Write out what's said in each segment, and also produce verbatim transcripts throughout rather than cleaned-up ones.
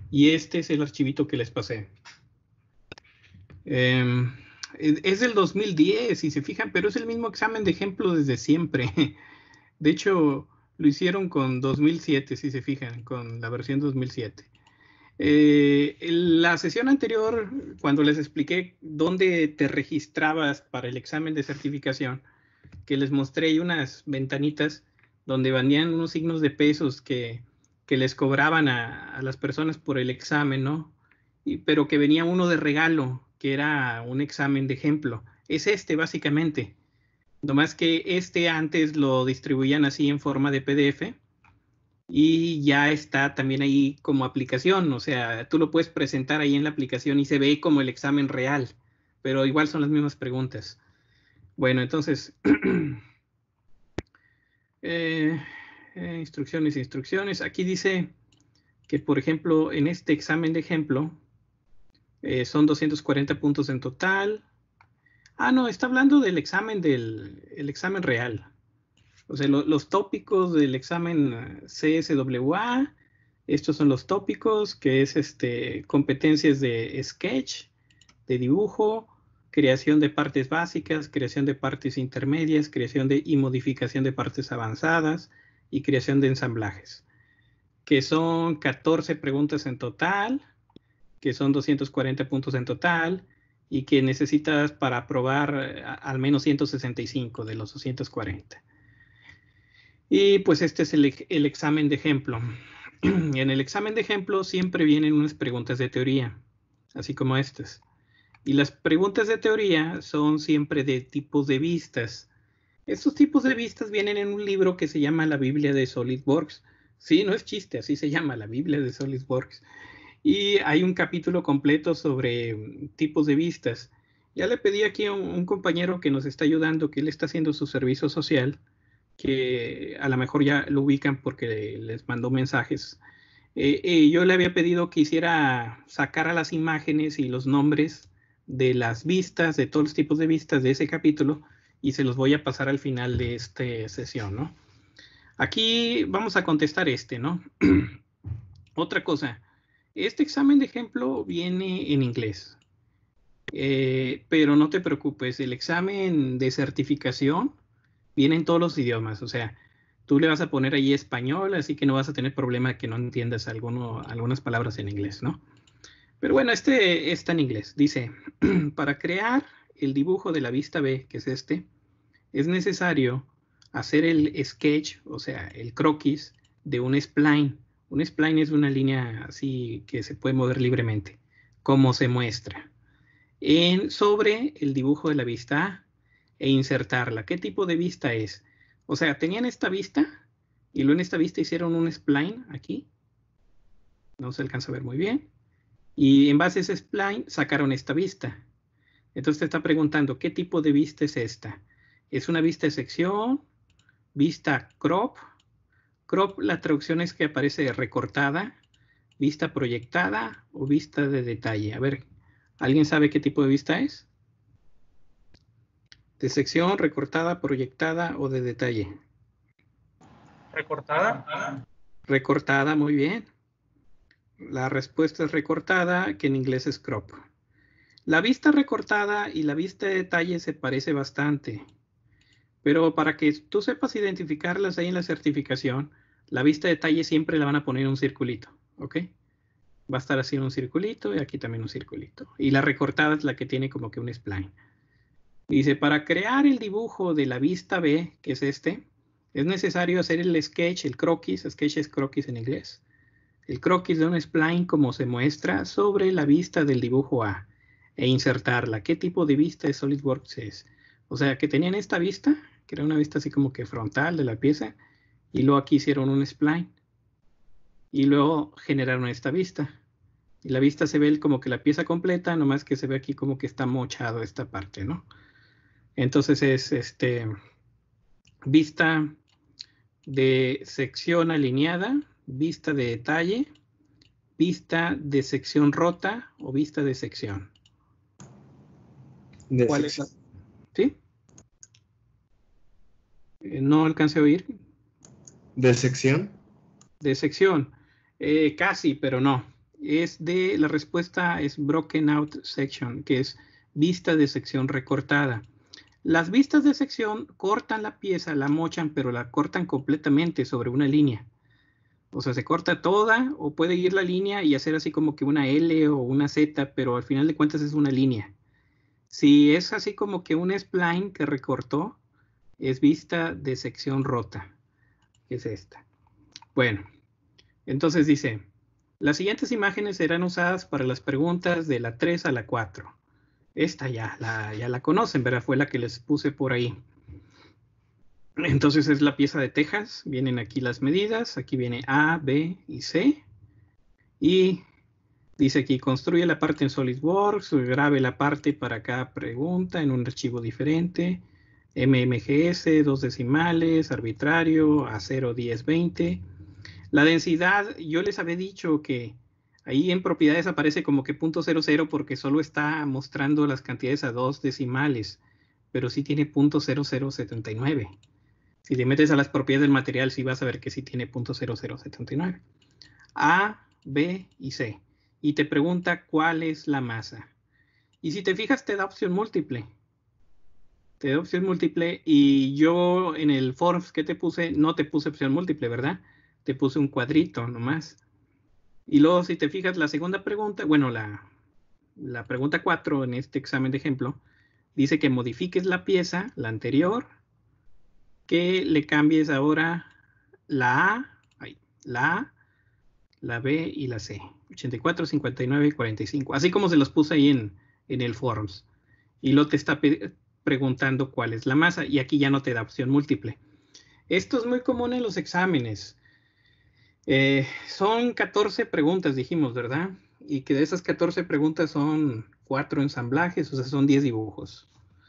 Y este es el archivito que les pasé. Eh, es del dos mil diez, si se fijan, pero es el mismo examen de ejemplo desde siempre. De hecho, lo hicieron con dos mil siete, si se fijan, con la versión dos mil siete. Eh, en la sesión anterior, cuando les expliqué dónde te registrabas para el examen de certificación, que les mostré unas ventanitas donde vendían unos signos de pesos que, que les cobraban a, a las personas por el examen, ¿no? Y, pero que venía uno de regalo, que era un examen de ejemplo. Es este, básicamente. Nomás que este antes lo distribuían así en forma de P D F y ya está también ahí como aplicación. O sea, tú lo puedes presentar ahí en la aplicación y se ve como el examen real, pero igual son las mismas preguntas. Bueno, entonces, eh, eh, instrucciones, instrucciones. Aquí dice que, por ejemplo, en este examen de ejemplo, eh, son doscientos cuarenta puntos en total. Ah, no, está hablando del examen del el examen real. O sea, lo, los tópicos del examen C S W A, estos son los tópicos, que es este, competencias de sketch, de dibujo, creación de partes básicas, creación de partes intermedias, creación de y modificación de partes avanzadas y creación de ensamblajes, que son catorce preguntas en total, que son doscientos cuarenta puntos en total y que necesitas para aprobar al menos ciento sesenta y cinco de los doscientos cuarenta. Y pues este es el, el examen de ejemplo. En el examen de ejemplo siempre vienen unas preguntas de teoría, así como estas. Y las preguntas de teoría son siempre de tipos de vistas. Estos tipos de vistas vienen en un libro que se llama la Biblia de SolidWorks. Sí, no es chiste, así se llama, la Biblia de SolidWorks. Y hay un capítulo completo sobre tipos de vistas. Ya le pedí aquí a un, un compañero que nos está ayudando, que él está haciendo su servicio social, que a lo mejor ya lo ubican porque les mandó mensajes. Eh, eh, yo le había pedido que hiciera, sacara las imágenes y los nombres de las vistas, de todos los tipos de vistas de ese capítulo, y se los voy a pasar al final de esta sesión, ¿no? Aquí vamos a contestar este, ¿no? Otra cosa, este examen de ejemplo viene en inglés, eh, pero no te preocupes, el examen de certificación viene en todos los idiomas, o sea, tú le vas a poner ahí español, así que no vas a tener problema que no entiendas alguno, algunas palabras en inglés, ¿no? Pero bueno, este está en inglés. Dice, para crear el dibujo de la vista B, que es este, es necesario hacer el sketch, o sea, el croquis de un spline. Un spline es una línea así que se puede mover libremente, como se muestra, en, sobre el dibujo de la vista A e insertarla. ¿Qué tipo de vista es? O sea, tenían esta vista y luego en esta vista hicieron un spline aquí. No se alcanza a ver muy bien. Y en base a ese spline sacaron esta vista. Entonces te está preguntando, ¿qué tipo de vista es esta? ¿Es una vista de sección? ¿Vista crop? Crop, la traducción es que aparece recortada, vista proyectada o vista de detalle. A ver, ¿alguien sabe qué tipo de vista es? ¿De sección, recortada, proyectada o de detalle? ¿Recortada? Recortada, muy bien. La respuesta es recortada, que en inglés es crop. La vista recortada y la vista de detalle se parece bastante, pero para que tú sepas identificarlas ahí en la certificación, la vista de detalle siempre la van a poner en un circulito, ¿ok? Va a estar así en un circulito y aquí también un circulito. Y la recortada es la que tiene como que un spline. Dice, para crear el dibujo de la vista B, que es este, es necesario hacer el sketch, el croquis, sketch es croquis en inglés, el croquis de un spline como se muestra sobre la vista del dibujo A e insertarla. ¿Qué tipo de vista de SolidWorks es? O sea, que tenían esta vista, que era una vista así como que frontal de la pieza, y luego aquí hicieron un spline, y luego generaron esta vista. Y la vista se ve como que la pieza completa, nomás que se ve aquí como que está mochado esta parte, ¿no? Entonces es este vista de sección alineada, vista de detalle, vista de sección rota o vista de sección. De ¿Cuál sección. es la? ¿Sí? Eh, no alcancé a oír. ¿De sección? De sección. Eh, casi, pero no. es de, la respuesta es broken out section, que es vista de sección recortada. Las vistas de sección cortan la pieza, la mochan, pero la cortan completamente sobre una línea. O sea, se corta toda, o puede ir la línea y hacer así como que una L o una Z, pero al final de cuentas es una línea. Si es así como que un spline que recortó, es vista de sección rota, que es esta. Bueno, entonces dice, las siguientes imágenes serán usadas para las preguntas de la tres a la cuatro. Esta ya la, ya la conocen, ¿verdad? Fue la que les puse por ahí. Entonces es la pieza de tejas, vienen aquí las medidas, aquí viene A, B y C. Y dice aquí, construye la parte en SolidWorks, grabe la parte para cada pregunta en un archivo diferente. M M G S, dos decimales, arbitrario, A cero, diez, veinte. La densidad, yo les había dicho que ahí en propiedades aparece como que punto cero cero porque solo está mostrando las cantidades a dos decimales, pero sí tiene punto cero cero setenta y nueve. Si te metes a las propiedades del material, sí vas a ver que sí tiene punto cero cero setenta y nueve. A, B y C. Y te pregunta cuál es la masa. Y si te fijas, te da opción múltiple. Te da opción múltiple y yo en el forms que te puse, no te puse opción múltiple, ¿verdad? Te puse un cuadrito nomás. Y luego, si te fijas, la segunda pregunta, bueno, la, la pregunta cuatro en este examen de ejemplo, dice que modifiques la pieza, la anterior, que le cambies ahora la A, ay, la A, la B y la C. ochenta y cuatro, cincuenta y nueve y cuarenta y cinco. Así como se los puse ahí en, en el forms. Y luego te está preguntando cuál es la masa. Y aquí ya no te da opción múltiple. Esto es muy común en los exámenes. Eh, son catorce preguntas, dijimos, ¿verdad? Y que de esas catorce preguntas son cuatro ensamblajes, o sea, son diez dibujos.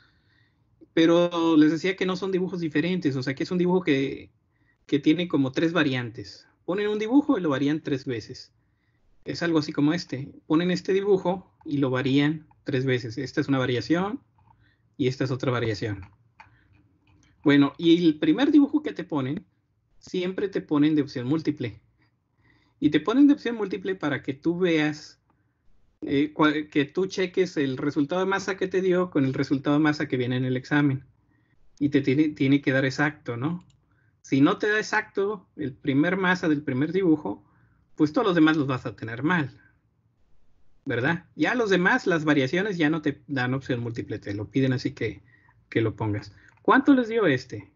Pero les decía que no son dibujos diferentes, o sea, que es un dibujo que, que tiene como tres variantes. Ponen un dibujo y lo varían tres veces. Es algo así como este. Ponen este dibujo y lo varían tres veces. Esta es una variación y esta es otra variación. Bueno, y el primer dibujo que te ponen, siempre te ponen de opción múltiple. Y te ponen de opción múltiple para que tú veas, eh, que tú cheques el resultado de masa que te dio con el resultado de masa que viene en el examen. Y te tiene, tiene que dar exacto, ¿no? Si no te da exacto el primer masa del primer dibujo, pues todos los demás los vas a tener mal, ¿verdad? Ya los demás, las variaciones ya no te dan opción múltiple, te lo piden así que, que lo pongas. ¿Cuánto les dio este?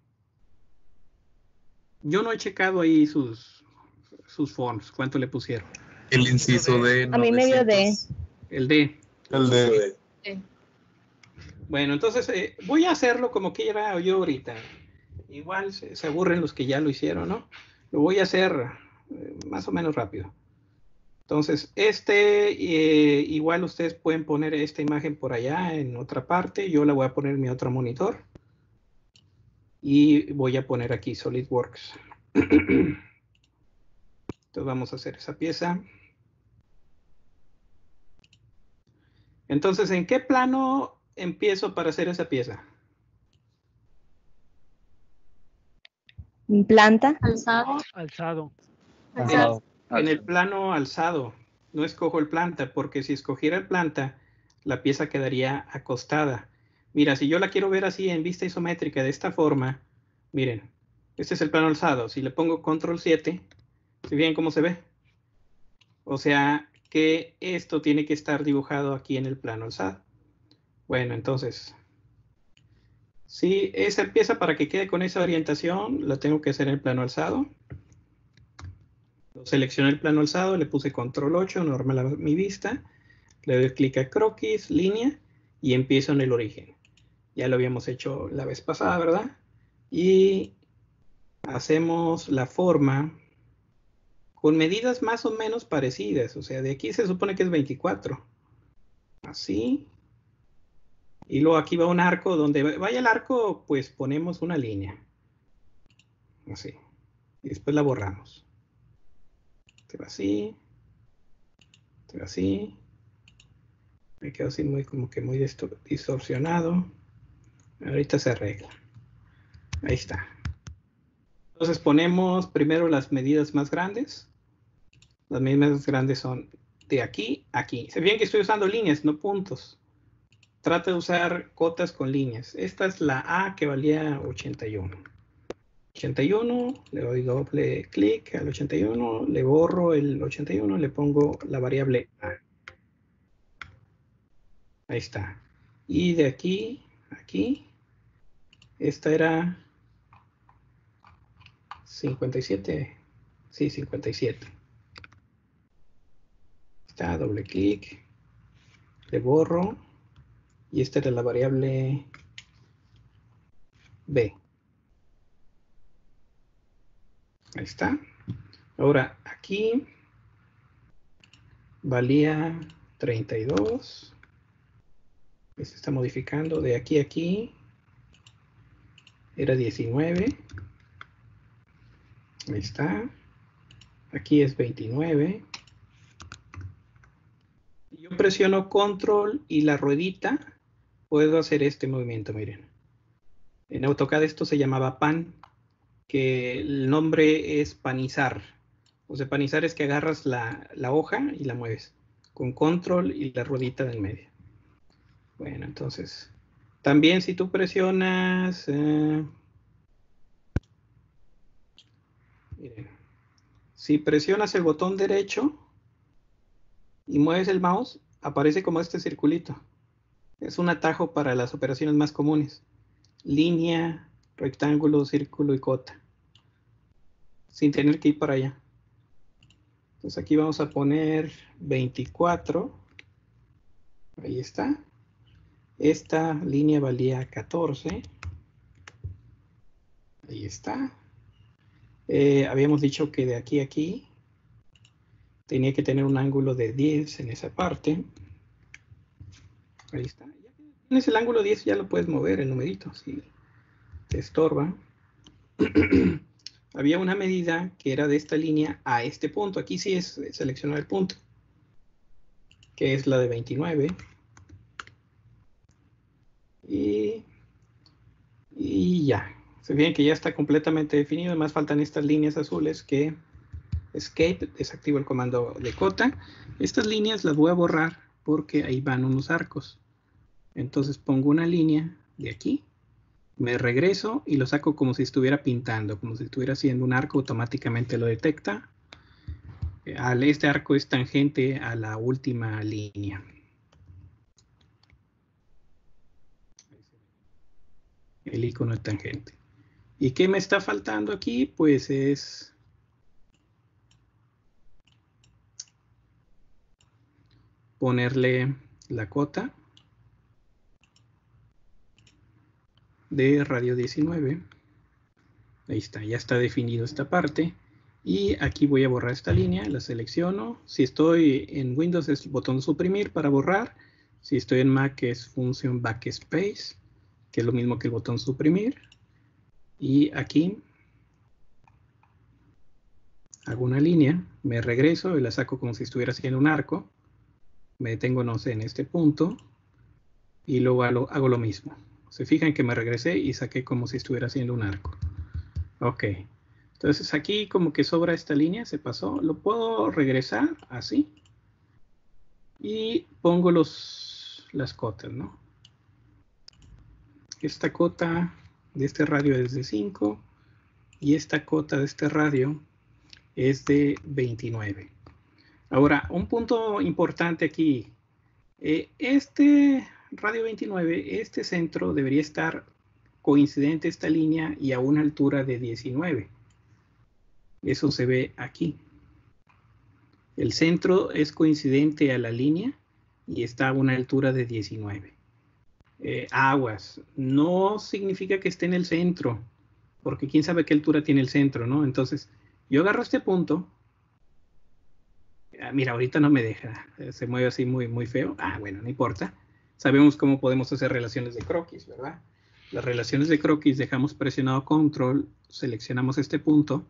Yo no he checado ahí sus, sus forms, ¿cuánto le pusieron? El inciso de A mí me dio D. El D. El de... Sí. Bueno, entonces eh, voy a hacerlo como quiera yo ahorita. Igual se, se aburren los que ya lo hicieron, ¿no? Lo voy a hacer eh, más o menos rápido. Entonces, este, eh, igual ustedes pueden poner esta imagen por allá en otra parte. Yo la voy a poner en mi otro monitor. Y voy a poner aquí SolidWorks. Entonces vamos a hacer esa pieza. Entonces, ¿en qué plano empiezo para hacer esa pieza? Planta. Alzado. Alzado. Alzado. En el plano alzado. No escojo el planta, porque si escogiera el planta, la pieza quedaría acostada. Mira, si yo la quiero ver así en vista isométrica de esta forma, miren, este es el plano alzado. Si le pongo control siete, ¿se ven cómo se ve? O sea que esto tiene que estar dibujado aquí en el plano alzado. Bueno, entonces, si esa pieza para que quede con esa orientación, la tengo que hacer en el plano alzado. Seleccioné el plano alzado, le puse control ocho, normal a mi vista, le doy clic a croquis, línea, y empiezo en el origen. Ya lo habíamos hecho la vez pasada, ¿verdad? Y hacemos la forma con medidas más o menos parecidas. O sea, de aquí se supone que es veinticuatro. Así. Y luego aquí va un arco. Donde vaya el arco, pues ponemos una línea. Así. Y después la borramos. Este va así. Este va así. Me quedo así muy como que muy distorsionado. Ahorita se arregla. Ahí está. Entonces ponemos primero las medidas más grandes. Las medidas más grandes son de aquí a aquí. Se fijan que estoy usando líneas, no puntos. Trata de usar cotas con líneas. Esta es la A que valía ochenta y uno. ochenta y uno, le doy doble clic al ochenta y uno, le borro el ochenta y uno, le pongo la variable A. Ahí está. Y de aquí a aquí, esta era cincuenta y siete. Sí, cincuenta y siete. Está, doble clic, le borro, y esta era la variable B. Ahí está. Ahora, aquí valía treinta y dos. Se está modificando. De aquí a aquí era diecinueve. Ahí está. Aquí es veintinueve. Yo presiono control y la ruedita. Puedo hacer este movimiento, miren. En AutoCAD esto se llamaba pan, que el nombre es panizar. O sea, panizar es que agarras la, la hoja y la mueves con control y la ruedita del medio. Bueno, entonces, también si tú presionas, eh, miren, si presionas el botón derecho y mueves el mouse, aparece como este circulito. Es un atajo para las operaciones más comunes. Línea, rectángulo, círculo y cota. Sin tener que ir para allá. Entonces aquí vamos a poner veinticuatro. Ahí está. Esta línea valía catorce. Ahí está. Eh, habíamos dicho que de aquí a aquí tenía que tener un ángulo de diez en esa parte. Ahí está. Ya que tienes el ángulo diez, ya lo puedes mover el numerito si te estorba. Había una medida que era de esta línea a este punto. Aquí sí es seleccionar el punto, que es la de veintinueve. Y, y ya. Se fijan que ya está completamente definido. Además faltan estas líneas azules que escape, desactivo el comando de cota. Estas líneas las voy a borrar porque ahí van unos arcos. Entonces pongo una línea de aquí, me regreso y lo saco como si estuviera pintando, como si estuviera haciendo un arco, automáticamente lo detecta. Este arco es tangente a la última línea. El icono es tangente. ¿Y qué me está faltando aquí? Pues es ponerle la cota de radio diecinueve. Ahí está, ya está definido esta parte. Y aquí voy a borrar esta línea, la selecciono. Si estoy en Windows es el botón suprimir para borrar. Si estoy en Mac es función backspace, que es lo mismo que el botón suprimir. Y aquí hago una línea, me regreso y la saco como si estuviera haciendo un arco. Me detengo, no sé, en este punto. Y luego hago, hago lo mismo. Se fijan que me regresé y saqué como si estuviera haciendo un arco. Ok. Entonces aquí como que sobra esta línea, se pasó. Lo puedo regresar así. Y pongo los, las cotas, ¿no? Esta cota de este radio es de cinco. Y esta cota de este radio es de veintinueve. Ahora, un punto importante aquí. Eh, este radio veintinueve, este centro debería estar coincidente esta línea y a una altura de diecinueve. Eso se ve aquí. El centro es coincidente a la línea y está a una altura de diecinueve. Eh, aguas, no significa que esté en el centro, porque quién sabe qué altura tiene el centro, ¿no? Entonces, yo agarro este punto. Ah, mira, ahorita no me deja, se mueve así muy, muy feo. Ah, bueno, no importa. Sabemos cómo podemos hacer relaciones de croquis, ¿verdad? Las relaciones de croquis, dejamos presionado control, seleccionamos este punto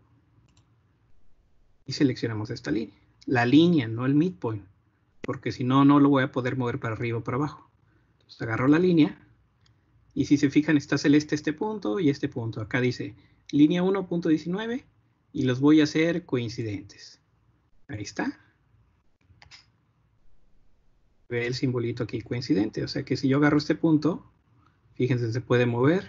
y seleccionamos esta línea. La línea, no el midpoint, porque si no, no lo voy a poder mover para arriba o para abajo. Entonces agarro la línea y si se fijan está celeste este punto y este punto. Acá dice línea uno punto diecinueve y los voy a hacer coincidentes. Ahí está. Ve el simbolito aquí coincidente. O sea que si yo agarro este punto, fíjense, se puede mover.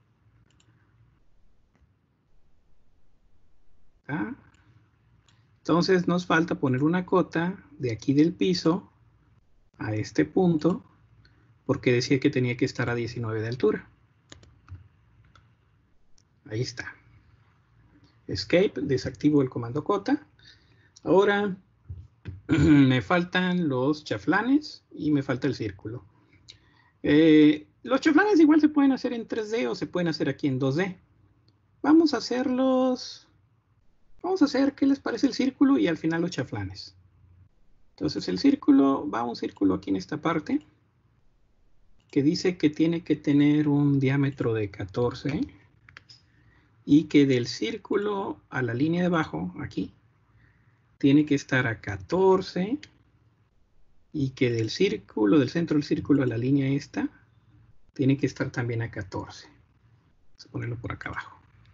¿Ah? Entonces nos falta poner una cota de aquí del piso a este punto, porque decía que tenía que estar a diecinueve de altura. Ahí está. Escape, desactivo el comando cota. Ahora me faltan los chaflanes y me falta el círculo. Eh, los chaflanes igual se pueden hacer en tres D o se pueden hacer aquí en dos D. Vamos a hacerlos... Vamos a hacer qué les parece el círculo y al final los chaflanes. Entonces el círculo, va un círculo aquí en esta parte, que dice que tiene que tener un diámetro de catorce y que del círculo a la línea de abajo, aquí, tiene que estar a catorce y que del círculo, del centro del círculo a la línea esta, tiene que estar también a catorce. Vamos a ponerlo por acá abajo.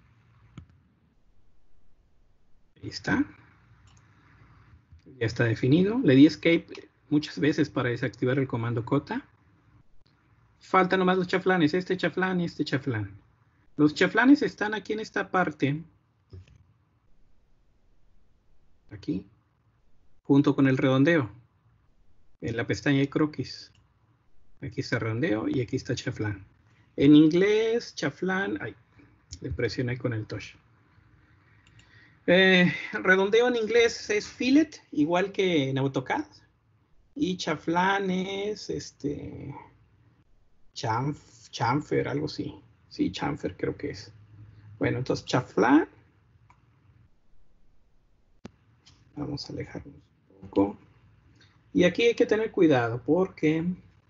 Ahí está. Ya está definido. Le di escape muchas veces para desactivar el comando cota. Faltan nomás los chaflanes, este chaflán y este chaflán. Los chaflanes están aquí en esta parte. Aquí. Junto con el redondeo. En la pestaña de croquis. Aquí está redondeo y aquí está chaflán. En inglés, chaflán... Ay, le presioné con el touch. Eh, redondeo en inglés es fillet, igual que en AutoCAD. Y chaflán es este... Chamf, chamfer, algo así. Sí, chamfer creo que es. Bueno, entonces chaflán. Vamos a alejarnos un poco. Y aquí hay que tener cuidado porque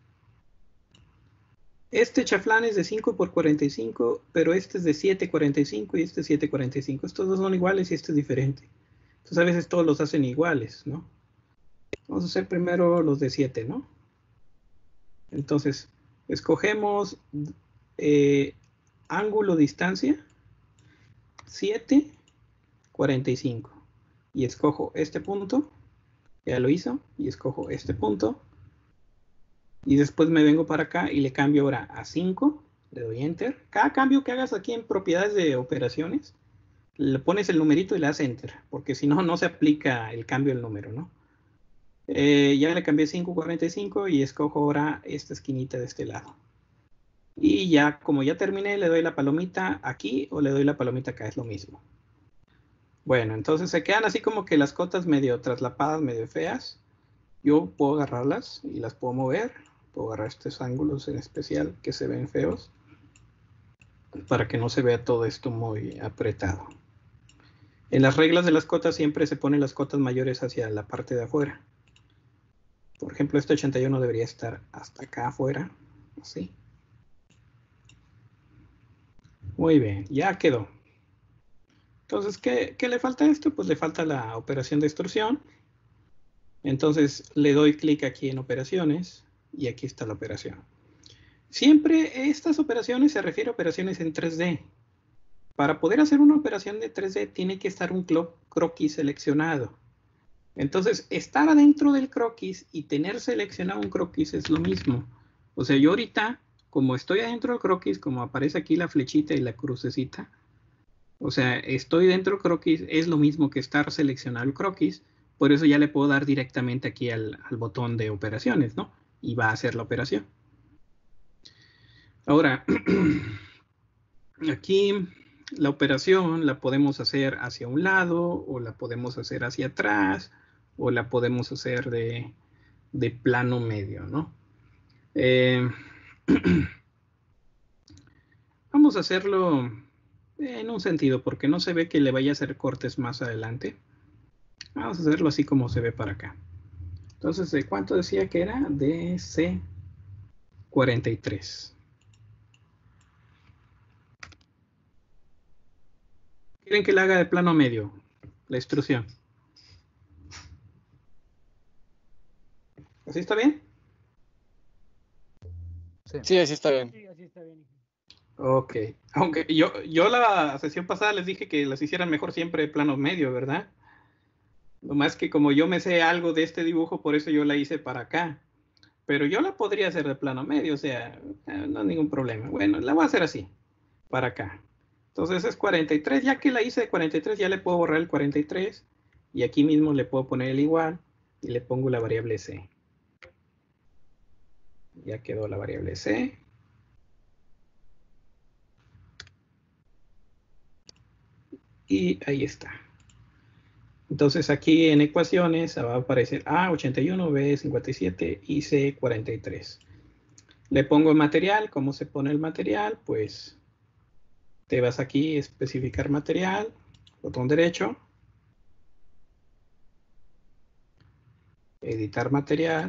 este chaflán es de cinco por cuarenta y cinco, pero este es de siete por cuarenta y cinco y este es siete por cuarenta y cinco. Estos dos son iguales y este es diferente. Entonces a veces todos los hacen iguales, ¿no? Vamos a hacer primero los de siete, ¿no? Entonces, escogemos eh, ángulo distancia siete, cuarenta y cinco. Y escojo este punto, ya lo hizo, y escojo este punto. Y después me vengo para acá y le cambio ahora a cinco, le doy Enter. Cada cambio que hagas aquí en propiedades de operaciones, le pones el numerito y le das Enter, porque si no, no se aplica el cambio del número, ¿no? Eh, ya le cambié cinco, cuarenta y cinco y escojo ahora esta esquinita de este lado. Y ya, como ya terminé, le doy la palomita aquí o le doy la palomita acá, es lo mismo. Bueno, entonces se quedan así como que las cotas medio traslapadas, medio feas. Yo puedo agarrarlas y las puedo mover. Puedo agarrar estos ángulos en especial que se ven feos para que no se vea todo esto muy apretado. En las reglas de las cotas siempre se ponen las cotas mayores hacia la parte de afuera. Por ejemplo, este ochenta y uno debería estar hasta acá afuera, así. Muy bien, ya quedó. Entonces, ¿qué, qué le falta a esto? Pues le falta la operación de extrusión. Entonces le doy clic aquí en operaciones y aquí está la operación. Siempre estas operaciones se refieren a operaciones en tres D. Para poder hacer una operación de tres D tiene que estar un croquis seleccionado. Entonces, estar adentro del croquis y tener seleccionado un croquis es lo mismo. O sea, yo ahorita, como estoy adentro del croquis, como aparece aquí la flechita y la crucecita, o sea, estoy dentro del croquis, es lo mismo que estar seleccionado el croquis. Por eso ya le puedo dar directamente aquí al, al botón de operaciones, ¿no? Y va a hacer la operación. Ahora, aquí la operación la podemos hacer hacia un lado, o la podemos hacer hacia atrás, o la podemos hacer de, de plano medio, ¿no? Eh, vamos a hacerlo en un sentido, porque no se ve que le vaya a hacer cortes más adelante. Vamos a hacerlo así como se ve para acá. Entonces, ¿de cuánto decía que era? De C cuarenta y tres. ¿Quieren que le haga de plano medio la extrusión? ¿Así está bien? Sí, sí, así está bien. Sí, así está bien. Ok. Aunque yo, yo la sesión pasada les dije que las hicieran mejor siempre de plano medio, ¿verdad? Lo más que como yo me sé algo de este dibujo, por eso yo la hice para acá. Pero yo la podría hacer de plano medio, o sea, no hay ningún problema. Bueno, la voy a hacer así, para acá. Entonces es cuarenta y tres, ya que la hice de cuarenta y tres, ya le puedo borrar el cuarenta y tres. Y aquí mismo le puedo poner el igual y le pongo la variable C. Ya quedó la variable C. Y ahí está. Entonces aquí en ecuaciones va a aparecer A ochenta y uno, B cincuenta y siete y C cuarenta y tres. Le pongo el material. ¿Cómo se pone el material? Pues te vas aquí, especificar material, botón derecho, editar material,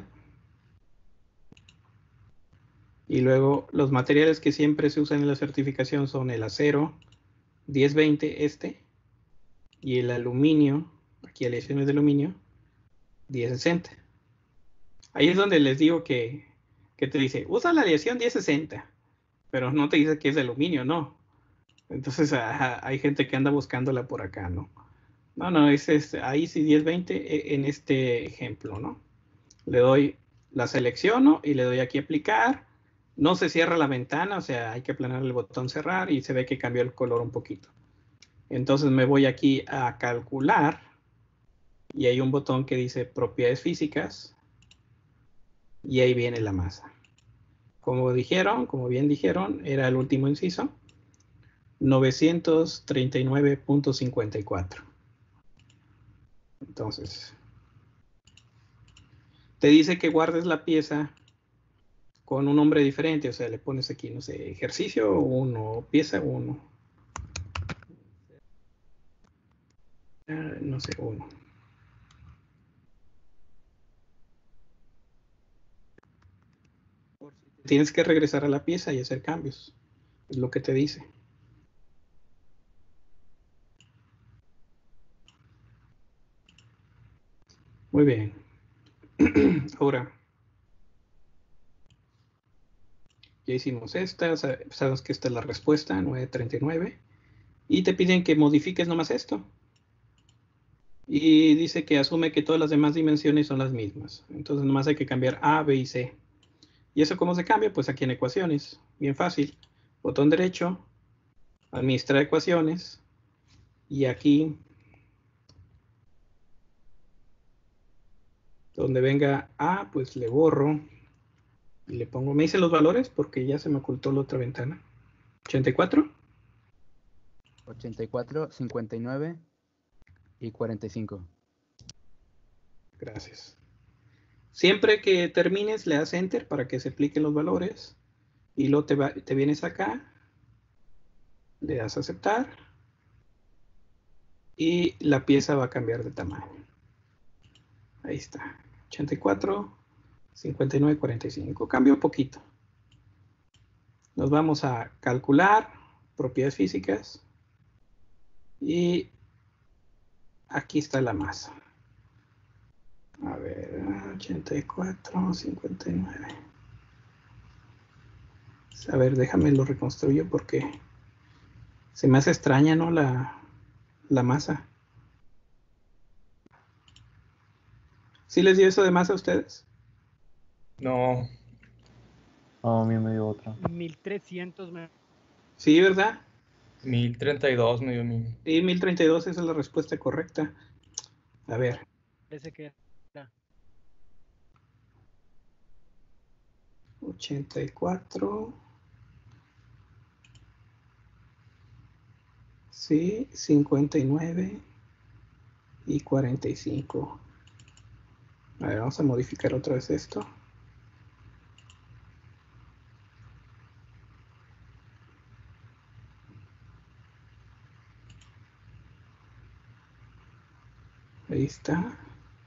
y luego los materiales que siempre se usan en la certificación son el acero diez veinte, este, y el aluminio, aquí aleaciones de aluminio, diez sesenta. Ahí es donde les digo que, que te dice, usa la aleación diez sesenta, pero no te dice que es de aluminio, no. Entonces ajá, hay gente que anda buscándola por acá, ¿no? No, no, es, es ahí sí diez veinte en este ejemplo, ¿no? Le doy, la selecciono y le doy aquí aplicar. No se cierra la ventana, o sea, hay que aplanar el botón cerrar y se ve que cambió el color un poquito. Entonces me voy aquí a calcular y hay un botón que dice propiedades físicas y ahí viene la masa. Como dijeron, como bien dijeron, era el último inciso, novecientos treinta y nueve punto cincuenta y cuatro. Entonces, te dice que guardes la pieza con un nombre diferente, o sea, le pones aquí, no sé, ejercicio uno, pieza uno. No sé, uno. Tienes que regresar a la pieza y hacer cambios. Es lo que te dice. Muy bien. Ahora, ya hicimos esta. Sabes que esta es la respuesta, nueve treinta y nueve. Y te piden que modifiques nomás esto. Y dice que asume que todas las demás dimensiones son las mismas. Entonces nomás hay que cambiar A, B y C. ¿Y eso cómo se cambia? Pues aquí en ecuaciones. Bien fácil. Botón derecho, administrar ecuaciones. Y aquí, donde venga A, pues le borro. Y le pongo, me hice los valores porque ya se me ocultó la otra ventana. ochenta y cuatro. ochenta y cuatro, cincuenta y nueve y cuarenta y cinco. Gracias. Siempre que termines, le das Enter para que se apliquen los valores. Y luego te, va, te vienes acá, le das a aceptar. Y la pieza va a cambiar de tamaño. Ahí está. ochenta y cuatro, cincuenta y nueve, cuarenta y cinco. Cambió un poquito. Nos vamos a calcular propiedades físicas. Y aquí está la masa. A ver, ochenta y cuatro, cincuenta y nueve. A ver, déjame lo reconstruyo porque se me hace extraña, ¿no? La, la masa. ¿Sí les dio eso de masa a ustedes? No. No, a mí me dio otra. mil trescientos. Me... Sí, ¿verdad? mil treinta y dos me dio mi. Sí, mil treinta y dos, esa es la respuesta correcta. A ver. Parece que era. ochenta y cuatro. Sí, cincuenta y nueve y cuarenta y cinco. A ver, vamos a modificar otra vez esto. Ahí está.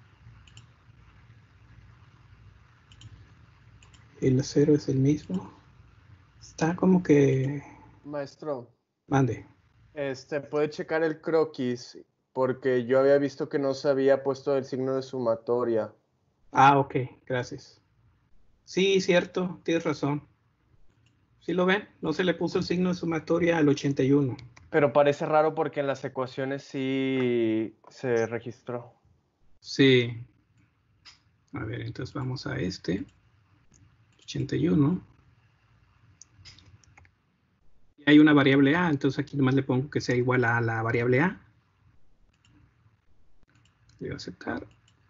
El acero es el mismo. Está como que... Maestro, Mande. este, puede checar el croquis, porque yo había visto que no se había puesto el signo de sumatoria. Ah, ok, gracias. Sí, cierto, tienes razón. ¿Sí lo ven? No se le puso el signo de sumatoria al ochenta y uno. Pero parece raro porque en las ecuaciones sí se registró. Sí. A ver, entonces vamos a este. ochenta y uno. Y hay una variable A, entonces aquí nomás le pongo que sea igual a la variable A. Le voy a aceptar.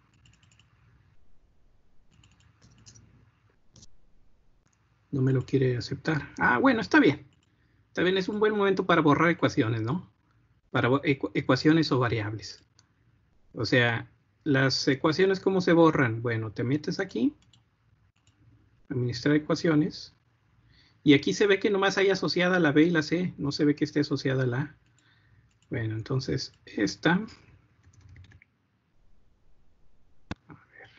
No me lo quiere aceptar. Ah, bueno, está bien. Está bien, es un buen momento para borrar ecuaciones, ¿no? Para ecu ecuaciones o variables. O sea, las ecuaciones, ¿cómo se borran? Bueno, te metes aquí, administrar ecuaciones, y aquí se ve que nomás hay asociada la B y la C, no se ve que esté asociada la A. Bueno, entonces esta. A ver.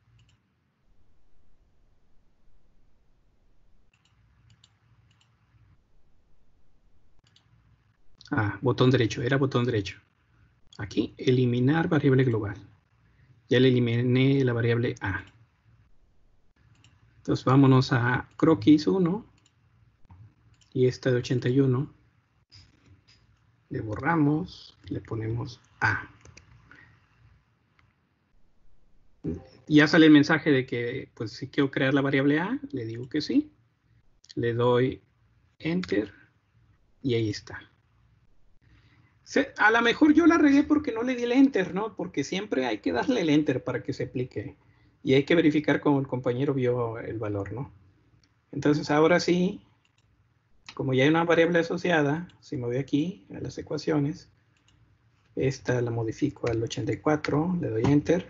Ah, botón derecho, era botón derecho. Aquí, eliminar variable global. Ya le eliminé la variable A. Entonces vámonos a croquis uno. Y esta de ochenta y uno. Le borramos, le ponemos A. Ya sale el mensaje de que, pues, si quiero crear la variable A, le digo que sí. Le doy Enter. Y ahí está. Se, a lo mejor yo la regué porque no le di el Enter, ¿no? Porque siempre hay que darle el Enter para que se aplique. Y hay que verificar cómo el compañero vio el valor, ¿no? Entonces, ahora sí, como ya hay una variable asociada, si me voy aquí a las ecuaciones, esta la modifico al ochenta y cuatro, le doy Enter.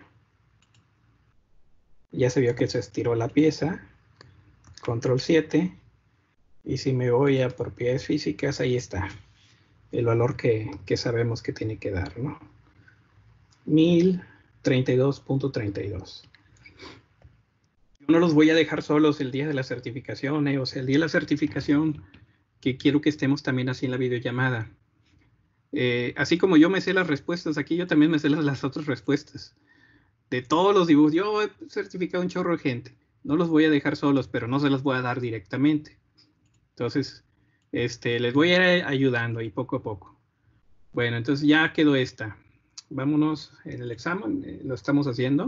Ya se vio que se estiró la pieza. Control siete. Y si me voy a propiedades físicas, ahí está. El valor que, que sabemos que tiene que dar, ¿no? mil treinta y dos punto treinta y dos. Yo no los voy a dejar solos el día de la certificación, ¿eh? O sea, el día de la certificación, que quiero que estemos también así en la videollamada. Eh, así como yo me sé las respuestas aquí, yo también me sé las, las otras respuestas. De todos los dibujos, yo he certificado un chorro de gente. No los voy a dejar solos, pero no se los voy a dar directamente. Entonces, este, les voy a ir ayudando ahí poco a poco. Bueno, entonces ya quedó esta. Vámonos en el examen, eh, lo estamos haciendo.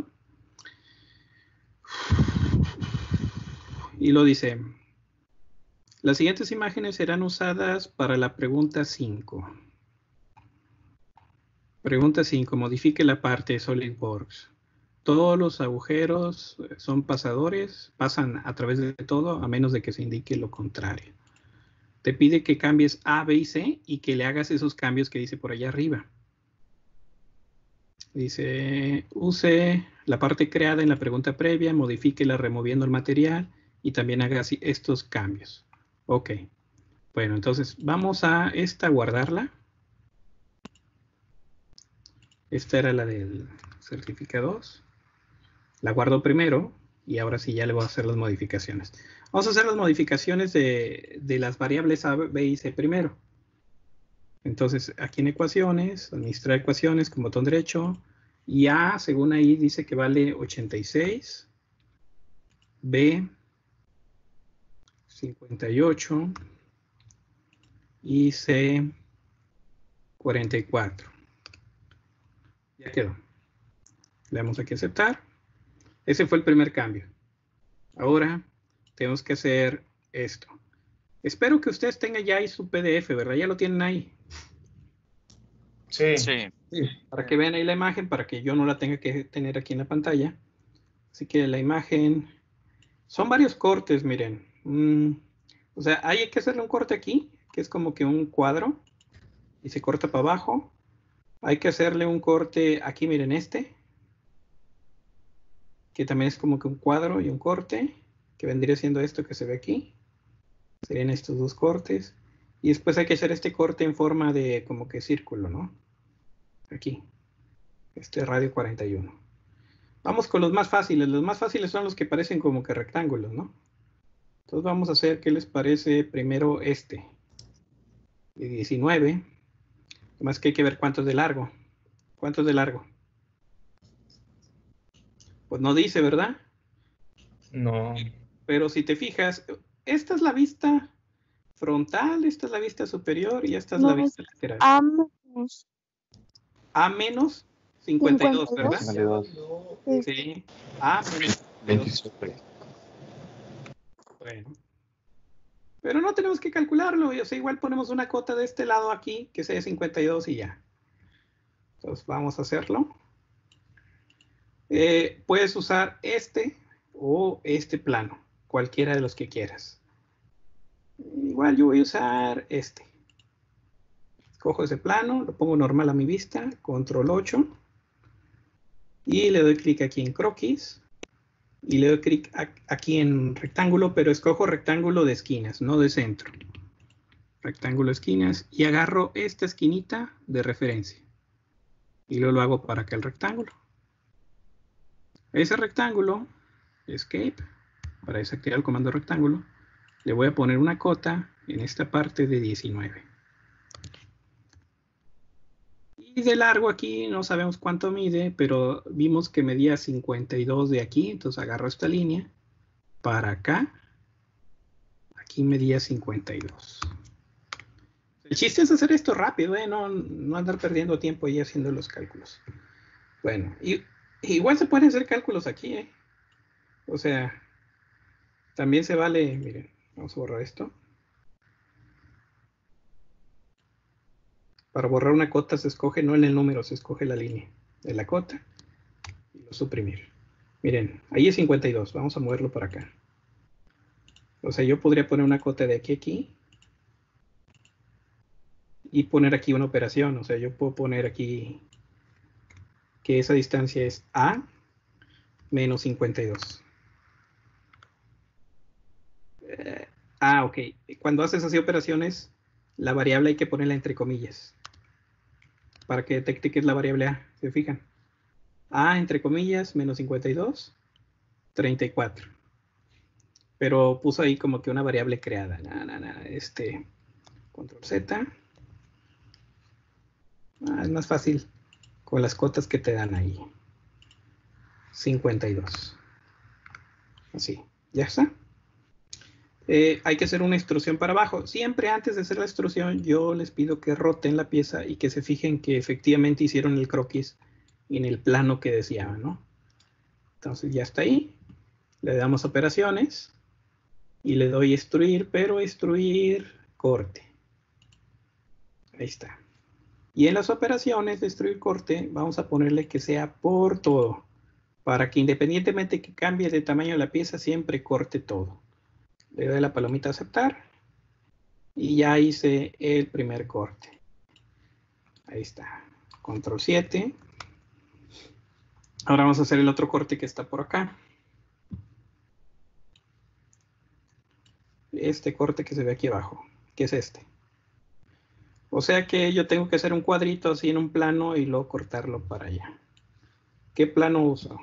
Y lo dice, las siguientes imágenes serán usadas para la pregunta cinco. Pregunta cinco, modifique la parte de SolidWorks. Todos los agujeros son pasadores, pasan a través de todo, a menos de que se indique lo contrario. Te pide que cambies A, B y C y que le hagas esos cambios que dice por allá arriba. Dice, use la parte creada en la pregunta previa, modifíquela removiendo el material y también haga así estos cambios. Ok. Bueno, entonces vamos a esta, guardarla. Esta era la del certificados. La guardo primero y ahora sí ya le voy a hacer las modificaciones. Vamos a hacer las modificaciones de, de las variables A, B y C primero. Entonces, aquí en ecuaciones, administrar ecuaciones con botón derecho. Y A, según ahí, dice que vale ochenta y seis. B, cincuenta y ocho. Y C, cuarenta y cuatro. Ya quedó. Le damos aquí a aceptar. Ese fue el primer cambio. Ahora tenemos que hacer esto. Espero que ustedes tengan ya ahí su P D F, ¿verdad? Ya lo tienen ahí. Sí. Sí. Sí, para que vean ahí la imagen, para que yo no la tenga que tener aquí en la pantalla. Así que la imagen... Son varios cortes, miren. Mm, o sea, hay que hacerle un corte aquí, que es como que un cuadro. Y se corta para abajo. Hay que hacerle un corte aquí, miren este. Que también es como que un cuadro y un corte. Que vendría siendo esto que se ve aquí. Serían estos dos cortes. Y después hay que hacer este corte en forma de como que círculo, ¿no? Aquí. Este radio cuarenta y uno. Vamos con los más fáciles. Los más fáciles son los que parecen como que rectángulos, ¿no? Entonces vamos a hacer, ¿qué les parece? Primero este. De diecinueve. Además que hay que ver cuánto es de largo. ¿Cuánto es de largo? Pues no dice, ¿verdad? No. Pero si te fijas, esta es la vista frontal, esta es la vista superior y esta es No, la vista es lateral. A menos A menos cincuenta y dos, ¿verdad? cincuenta y dos. sí. Sí. A menos veintisiete. Bueno. Pero no tenemos que calcularlo. O sea, igual ponemos una cota de este lado aquí, que sea cincuenta y dos y ya. Entonces vamos a hacerlo. Eh, puedes usar este o este plano, cualquiera de los que quieras. Igual yo voy a usar este. Cojo ese plano, lo pongo normal a mi vista, control ocho. Y le doy clic aquí en croquis. Y le doy clic aquí en rectángulo, pero escojo rectángulo de esquinas, no de centro. Rectángulo de esquinas. Y agarro esta esquinita de referencia. Y luego lo hago para acá el rectángulo. Ese rectángulo, escape, para desactivar el comando rectángulo, le voy a poner una cota en esta parte de diecinueve. Y de largo aquí no sabemos cuánto mide, pero vimos que medía cincuenta y dos de aquí, entonces agarro esta línea para acá. Aquí medía cincuenta y dos. El chiste es hacer esto rápido, ¿eh? no, no andar perdiendo tiempo ahí haciendo los cálculos. Bueno, y igual se pueden hacer cálculos aquí, ¿eh? O sea, también se vale, miren, vamos a borrar esto. Para borrar una cota se escoge no en el número, se escoge la línea de la cota y lo suprimir. Miren, ahí es cincuenta y dos, vamos a moverlo para acá. O sea, yo podría poner una cota de aquí a aquí y poner aquí una operación. O sea, yo puedo poner aquí que esa distancia es A menos cincuenta y dos. Eh, ah, ok. Cuando haces así operaciones, la variable hay que ponerla entre comillas para que detecte que es la variable A. ¿Se fijan? A entre comillas menos cincuenta y dos, treinta y cuatro. Pero puso ahí como que una variable creada. Nah, nah, nah. Este, control Z. Ah, es más fácil con las cotas que te dan ahí. cincuenta y dos. Así, ya está. Eh, hay que hacer una extrusión para abajo. Siempre antes de hacer la extrusión, yo les pido que roten la pieza y que se fijen que efectivamente hicieron el croquis en el plano que deseaban, ¿no? Entonces ya está ahí. Le damos operaciones y le doy extruir, pero extruir corte. Ahí está. Y en las operaciones de extruir corte, vamos a ponerle que sea por todo, para que independientemente que cambie de tamaño la pieza, siempre corte todo. Le doy la palomita a aceptar y ya hice el primer corte. Ahí está. control siete. Ahora vamos a hacer el otro corte que está por acá. Este corte que se ve aquí abajo, que es este. O sea que yo tengo que hacer un cuadrito así en un plano y luego cortarlo para allá. ¿Qué plano uso?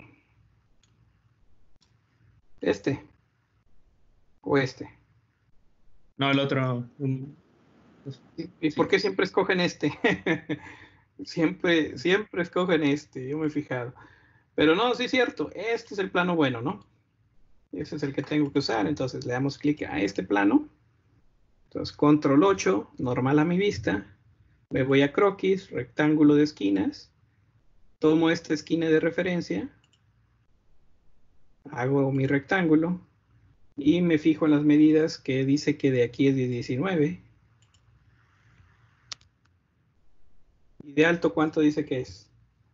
¿Este? ¿O este? No, el otro. ¿Y por qué siempre escogen este? siempre, siempre escogen este, yo me he fijado. Pero no, sí es cierto, este es el plano bueno, ¿no? Ese es el que tengo que usar, entonces le damos clic a este plano. Entonces, control ocho, normal a mi vista. Me voy a croquis, rectángulo de esquinas. Tomo esta esquina de referencia. Hago mi rectángulo. Y me fijo en las medidas que dice que de aquí es de diecinueve. ¿Y de alto cuánto dice que es?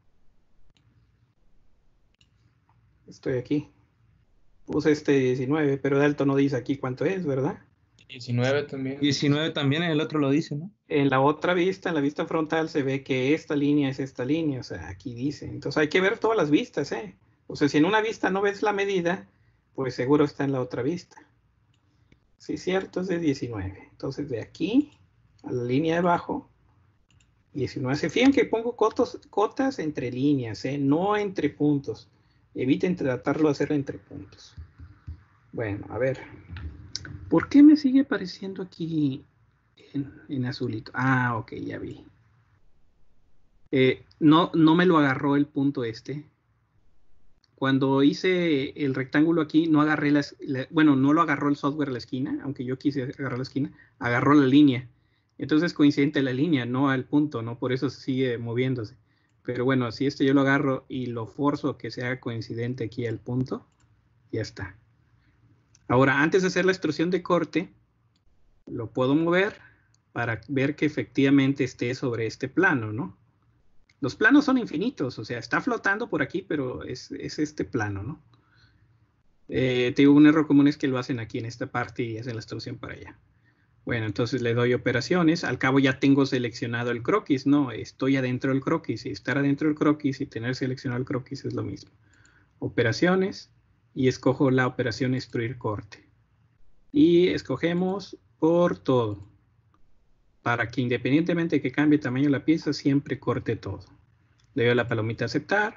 Estoy aquí. Puse este diecinueve, pero de alto no dice aquí cuánto es, ¿verdad? diecinueve también. diecinueve también, en el otro lo dice, ¿no? En la otra vista, en la vista frontal, se ve que esta línea es esta línea, o sea, aquí dice. Entonces hay que ver todas las vistas, ¿eh? O sea, si en una vista no ves la medida, pues seguro está en la otra vista. Sí, cierto, es de diecinueve. Entonces de aquí a la línea de abajo, diecinueve. Se fijan que pongo cotos, cotas entre líneas, ¿eh? No entre puntos. Eviten tratarlo de hacer entre puntos. Bueno, a ver. ¿Por qué me sigue apareciendo aquí en, en azulito? Ah, ok, ya vi. Eh, no, no me lo agarró el punto este. Cuando hice el rectángulo aquí, no agarré la, la, bueno, no lo agarró el software a la esquina, aunque yo quise agarrar la esquina, agarró la línea. Entonces es coincidente la línea, no al punto, ¿no? Por eso sigue moviéndose. Pero bueno, si este yo lo agarro y lo forzo que sea coincidente aquí al punto, ya está. Ahora, antes de hacer la extrusión de corte, lo puedo mover para ver que efectivamente esté sobre este plano, ¿no? Los planos son infinitos, o sea, está flotando por aquí, pero es, es este plano, ¿no? Eh, te digo, un error común es que lo hacen aquí en esta parte y hacen la extrusión para allá. Bueno, entonces le doy operaciones. Al cabo ya tengo seleccionado el croquis, ¿no? Estoy adentro del croquis. Y estar adentro del croquis y tener seleccionado el croquis es lo mismo. Operaciones. Y escojo la operación extruir corte. Y escogemos por todo. Para que independientemente de que cambie el tamaño de la pieza, siempre corte todo. Le doy a la palomita aceptar.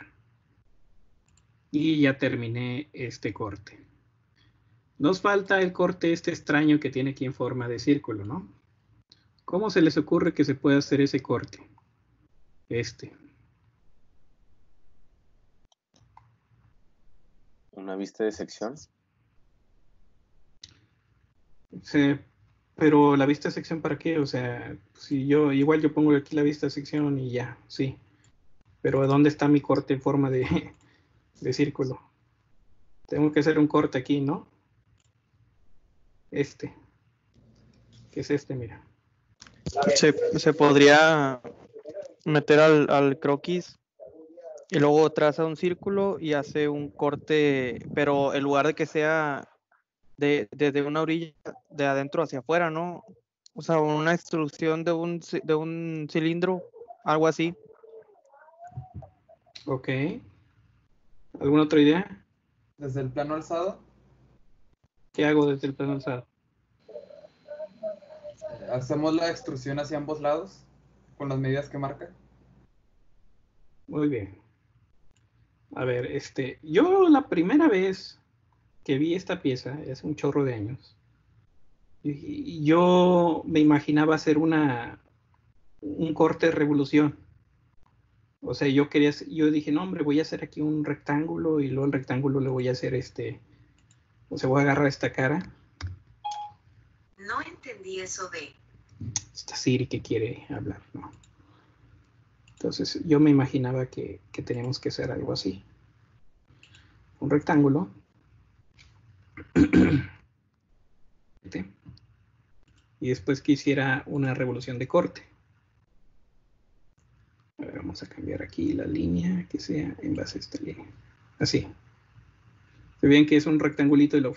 Y ya terminé este corte. Nos falta el corte este extraño que tiene aquí en forma de círculo, ¿no? ¿Cómo se les ocurre que se puede hacer ese corte? Este. Una vista de sección. Sí, pero la vista de sección ¿para qué? O sea, si yo, igual yo pongo aquí la vista de sección y ya, sí. Pero ¿dónde está mi corte en forma de, de círculo? Tengo que hacer un corte aquí, ¿no? Este. ¿Qué es este? Mira. Se, se podría meter al, al croquis y luego traza un círculo y hace un corte, pero en lugar de que sea de, desde una orilla de adentro hacia afuera, ¿no? O sea, una extrusión de un, de un cilindro, algo así. Ok. ¿Alguna otra idea? Desde el plano alzado. ¿Qué hago desde el plano alzado? Hacemos la extrusión hacia ambos lados con las medidas que marca. Muy bien. A ver, este, yo la primera vez que vi esta pieza, hace un chorro de años, y yo me imaginaba hacer una, un corte de revolución. O sea, yo quería, yo dije, no, hombre, voy a hacer aquí un rectángulo y luego el rectángulo le voy a hacer este, o sea, voy a agarrar esta cara. No entendí eso de... Esta Siri que quiere hablar, ¿no? Entonces, yo me imaginaba que, que teníamos que hacer algo así. Un rectángulo. Y después quisiera una revolución de corte. A ver, vamos a cambiar aquí la línea que sea en base a esta línea. Así. Se ven que es un rectangulito y lo...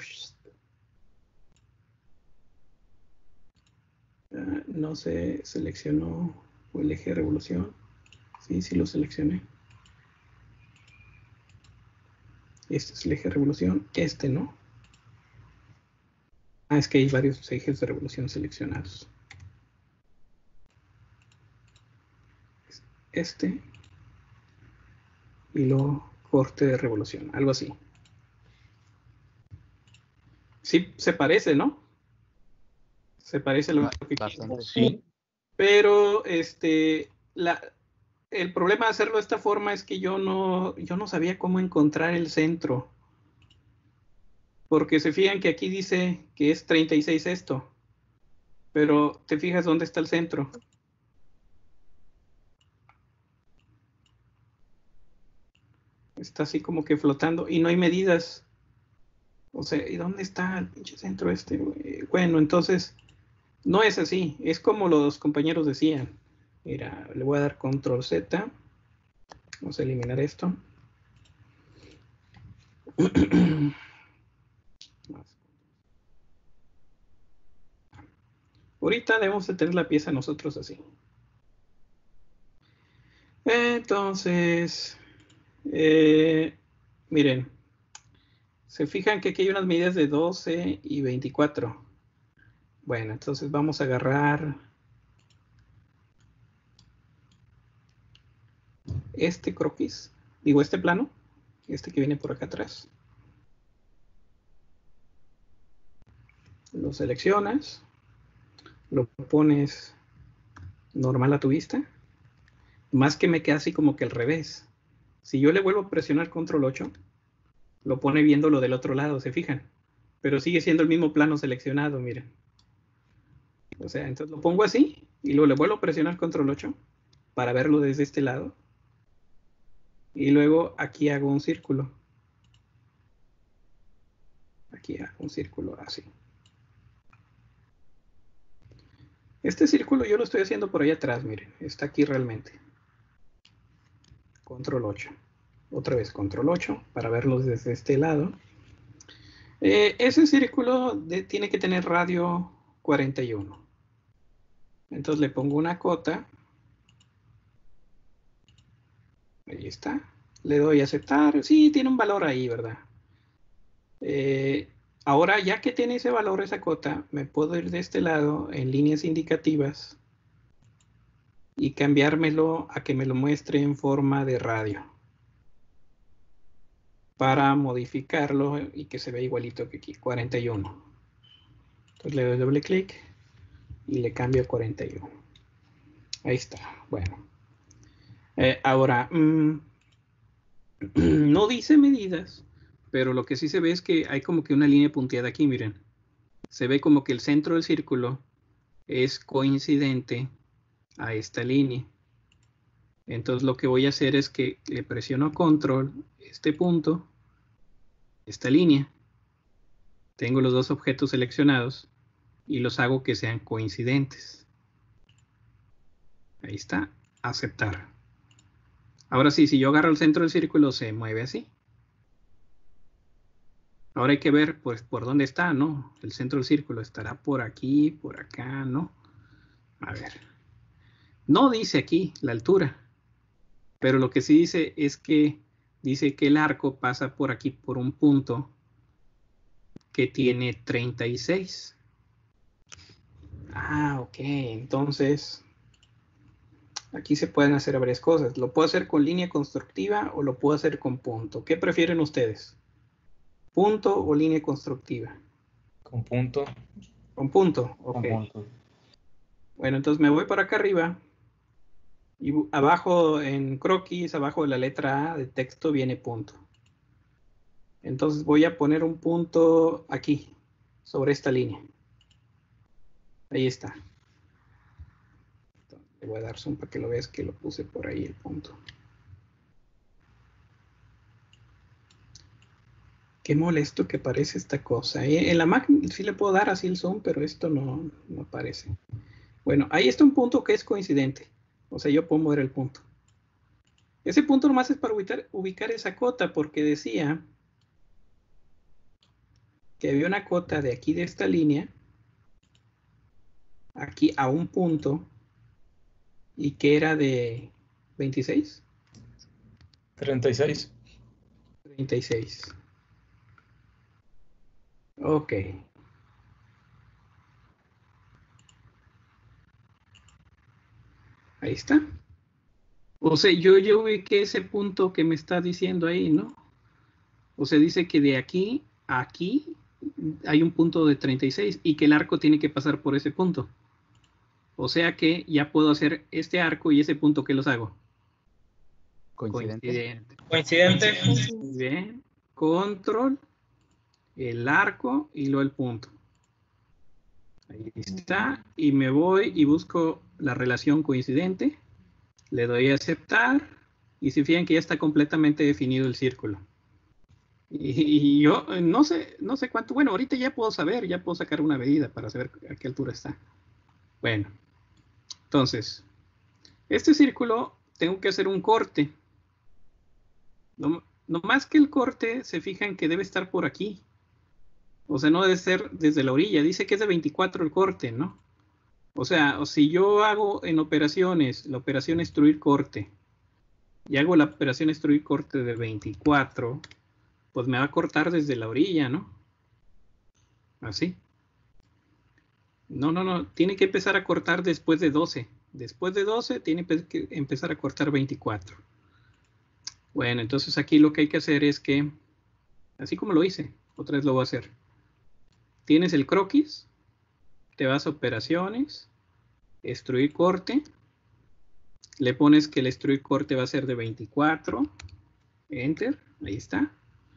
Uh, no se seleccionó el eje de revolución. Sí, sí lo seleccioné. Este es el eje de revolución. Este no. Ah, es que hay varios ejes de revolución seleccionados. Este. Y luego corte de revolución. Algo así. Sí, se parece, ¿no? Se parece a lo que Bastante. Sí. Pero este, la, el problema de hacerlo de esta forma es que yo no, yo no sabía cómo encontrar el centro. Porque se fijan que aquí dice que es treinta y seis esto. Pero te fijas dónde está el centro. Está así como que flotando y no hay medidas. O sea, ¿y dónde está el pinche centro este? Bueno, entonces... No es así, es como los compañeros decían. Mira, le voy a dar control Z. Vamos a eliminar esto. Ahorita debemos de tener la pieza nosotros así. Entonces, eh, miren, se fijan que aquí hay unas medidas de doce y veinticuatro. Bueno, entonces vamos a agarrar este croquis, digo este plano, este que viene por acá atrás. Lo seleccionas, lo pones normal a tu vista, más que me queda así como que al revés. Si yo le vuelvo a presionar control ocho, lo pone viéndolo del otro lado, ¿se fijan? Pero sigue siendo el mismo plano seleccionado, miren. O sea, entonces lo pongo así y luego le vuelvo a presionar control ocho para verlo desde este lado. Y luego aquí hago un círculo. aquí a un círculo así. Este círculo yo lo estoy haciendo por ahí atrás, miren, está aquí realmente. Control ocho. Otra vez Control ocho para verlos desde este lado. Eh, ese círculo de, tiene que tener radio cuarenta y uno. Entonces le pongo una cota. Ahí está. Le doy a aceptar. Sí, tiene un valor ahí, ¿verdad? Eh, ahora, ya que tiene ese valor, esa cota, me puedo ir de este lado en líneas indicativas y cambiármelo a que me lo muestre en forma de radio para modificarlo y que se vea igualito que aquí, cuarenta y uno. Entonces le doy doble clic y le cambio a cuarenta y uno. Ahí está. Bueno. Eh, ahora, mmm, no dice medidas, pero lo que sí se ve es que hay como que una línea punteada aquí, miren. Se ve como que el centro del círculo es coincidente a esta línea. Entonces lo que voy a hacer es que le presiono control, este punto, esta línea. Tengo los dos objetos seleccionados y los hago que sean coincidentes. Ahí está, aceptar. Ahora sí, si yo agarro el centro del círculo, se mueve así. Ahora hay que ver pues por dónde está, ¿no? El centro del círculo estará por aquí, por acá, ¿no? A ver. No dice aquí la altura, pero lo que sí dice es que dice que el arco pasa por aquí, por un punto que tiene treinta y seis. Ah, ok, entonces aquí se pueden hacer varias cosas. Lo puedo hacer con línea constructiva o lo puedo hacer con punto. ¿Qué prefieren ustedes? ¿Punto o línea constructiva? Con punto. Con punto, ok. Con punto. Bueno, entonces me voy para acá arriba. Y abajo en croquis, abajo de la letra A de texto viene punto. Entonces voy a poner un punto aquí, sobre esta línea. Ahí está. Entonces, le voy a dar zoom para que lo veas que lo puse por ahí el punto. Qué molesto que parece esta cosa. ¿eh? En la Mac sí le puedo dar así el zoom, pero esto no, no aparece. Bueno, ahí está un punto que es coincidente. O sea, yo puedo mover el punto. Ese punto nomás es para ubicar, ubicar esa cota, porque decía que había una cota de aquí de esta línea, aquí a un punto, y que era de veintiséis. treinta y seis. treinta y seis. Ok. Ahí está. O sea, yo, yo ubiqué ese punto que me está diciendo ahí, ¿no? O sea, dice que de aquí a aquí hay un punto de treinta y seis y que el arco tiene que pasar por ese punto. O sea que ya puedo hacer este arco y ese punto, ¿qué los hago? Coincidente. Coincidente. Muy bien. Control, el arco y luego el punto. Ahí está. Y me voy y busco la relación coincidente. Le doy a aceptar. Y se fijan que ya está completamente definido el círculo. Y, y yo no sé, no sé cuánto. Bueno, ahorita ya puedo saber, ya puedo sacar una medida para saber a qué altura está. Bueno, entonces, este círculo tengo que hacer un corte. No, no más que el corte, se fijan que debe estar por aquí. O sea, no debe ser desde la orilla. Dice que es de veinticuatro el corte, ¿no? O sea, o si yo hago en operaciones, la operación extruir corte, y hago la operación extruir corte de veinticuatro, pues me va a cortar desde la orilla, ¿no? Así. No, no, no. Tiene que empezar a cortar después de doce. Después de doce tiene que empezar a cortar veinticuatro. Bueno, entonces aquí lo que hay que hacer es que, así como lo hice, otra vez lo voy a hacer. Tienes el croquis, te vas a operaciones, extruir corte, le pones que el extruir corte va a ser de veinticuatro, enter, ahí está.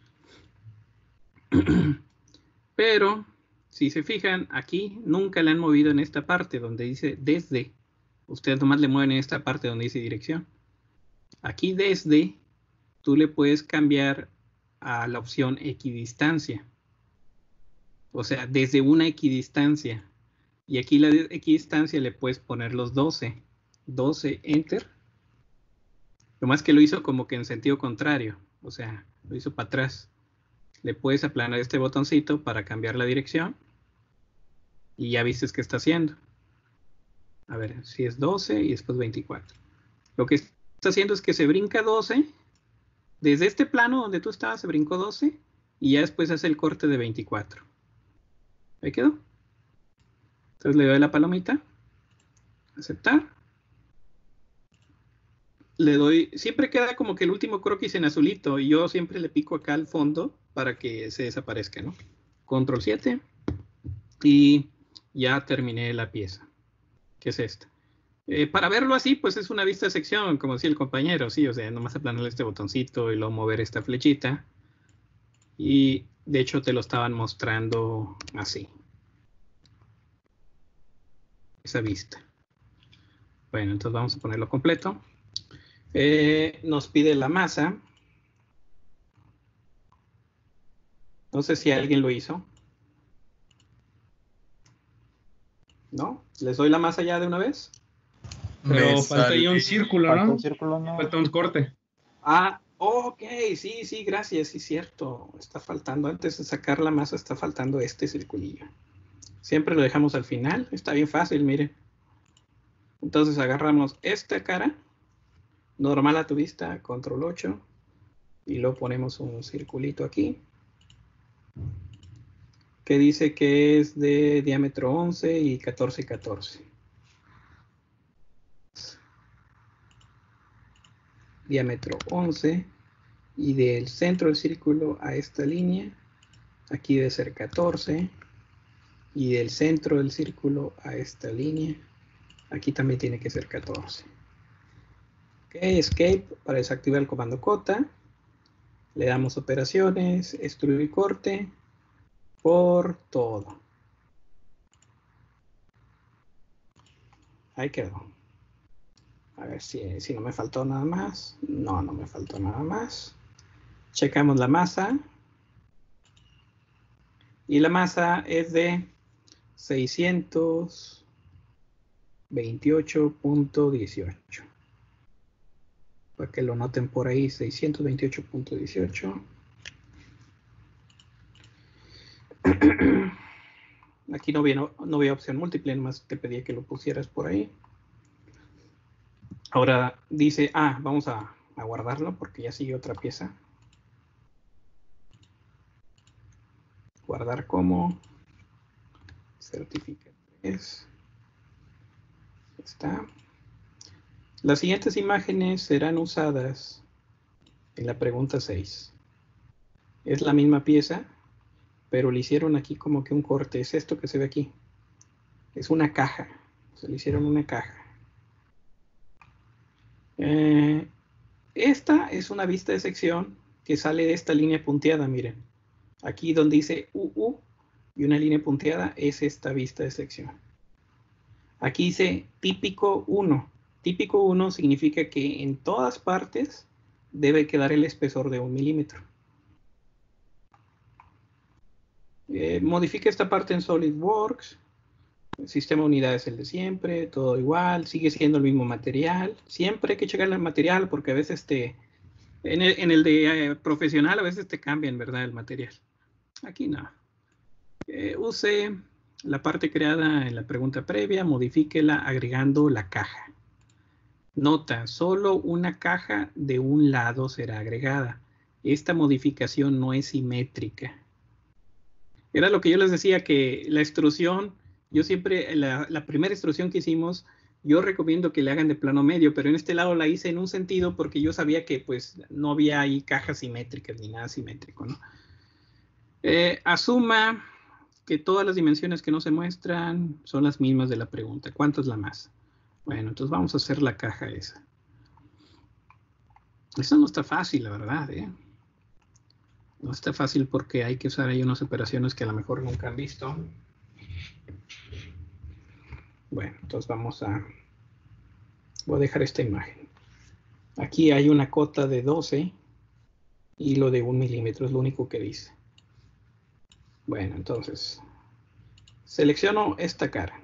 Pero, si se fijan, aquí nunca le han movido en esta parte donde dice desde. Ustedes nomás le mueven en esta parte donde dice dirección. Aquí desde, tú le puedes cambiar a la opción equidistancia. O sea, desde una equidistancia. Y aquí la equidistancia le puedes poner los doce. doce, enter. Lo más que lo hizo como que en sentido contrario. O sea, lo hizo para atrás. Le puedes aplanar este botoncito para cambiar la dirección. Y ya viste qué está haciendo. A ver, si es doce y después veinticuatro. Lo que está haciendo es que se brinca doce. Desde este plano donde tú estabas se brincó doce. Y ya después hace el corte de veinticuatro. Ahí quedó. Entonces le doy la palomita. Aceptar. Le doy, siempre queda como que el último croquis en azulito. Y yo siempre le pico acá al fondo para que se desaparezca, ¿no? Control siete. Y ya terminé la pieza. ¿Qué es esta? Eh, para verlo así, pues es una vista de sección, como decía el compañero, sí, o sea, nomás aplanarle este botoncito y luego mover esta flechita. Y de hecho te lo estaban mostrando así. Esa vista. Bueno, entonces vamos a ponerlo completo. Eh, nos pide la masa. No sé si alguien lo hizo. ¿No? ¿Les doy la masa ya de una vez? Pero Me falta ahí un salí. círculo, Falta ¿no? un círculo, ¿no? Falta un corte. Ah, ok, sí, sí, gracias, sí, cierto. Está faltando, antes de sacar la masa, está faltando este circulillo. Siempre lo dejamos al final, está bien fácil, miren. Entonces agarramos esta cara, normal a tu vista, control ocho, y luego ponemos un circulito aquí, que dice que es de diámetro once y catorce y catorce. Diámetro once, y del centro del círculo a esta línea, aquí debe ser catorce, y del centro del círculo a esta línea, aquí también tiene que ser catorce. Ok, escape para desactivar el comando cota. Le damos operaciones, extruir y corte por todo. Ahí quedó. A ver si, si no me faltó nada más. No, no me faltó nada más. Checamos la masa. Y la masa es de seiscientos veintiocho punto dieciocho. Para que lo noten por ahí, seiscientos veintiocho punto dieciocho. Aquí no había, no, no había opción múltiple, nomás te pedía que lo pusieras por ahí. Ahora dice, ah, vamos a, a guardarlo porque ya sigue otra pieza. Guardar como. Certifica tres. Está. Las siguientes imágenes serán usadas en la pregunta seis. Es la misma pieza, pero le hicieron aquí como que un corte. Es esto que se ve aquí. Es una caja. Se le hicieron una caja. Eh, esta es una vista de sección que sale de esta línea punteada, miren. Aquí donde dice U U y una línea punteada es esta vista de sección. Aquí dice típico uno. Típico uno significa que en todas partes debe quedar el espesor de un milímetro. Eh, modifica esta parte en SolidWorks. El sistema de unidades es el de siempre, todo igual, sigue siendo el mismo material. Siempre hay que checar el material porque a veces te, en el, en el de eh, profesional a veces te cambian, ¿verdad? El material. Aquí no. Eh, use la parte creada en la pregunta previa, modifíquela agregando la caja. Nota, solo una caja de un lado será agregada. Esta modificación no es simétrica. Era lo que yo les decía, que la extrusión, yo siempre, la, la primera extrusión que hicimos, yo recomiendo que le hagan de plano medio, pero en este lado la hice en un sentido porque yo sabía que pues no había ahí cajas simétricas ni nada simétrico, ¿no? Eh, asuma que todas las dimensiones que no se muestran son las mismas de la pregunta. ¿Cuánto es la masa? Bueno, entonces vamos a hacer la caja esa. Eso no está fácil, la verdad, ¿eh? No está fácil porque hay que usar ahí unas operaciones que a lo mejor nunca han visto. Bueno, entonces vamos a... Voy a dejar esta imagen. Aquí hay una cota de doce y lo de un milímetro es lo único que dice. Bueno, entonces, selecciono esta cara.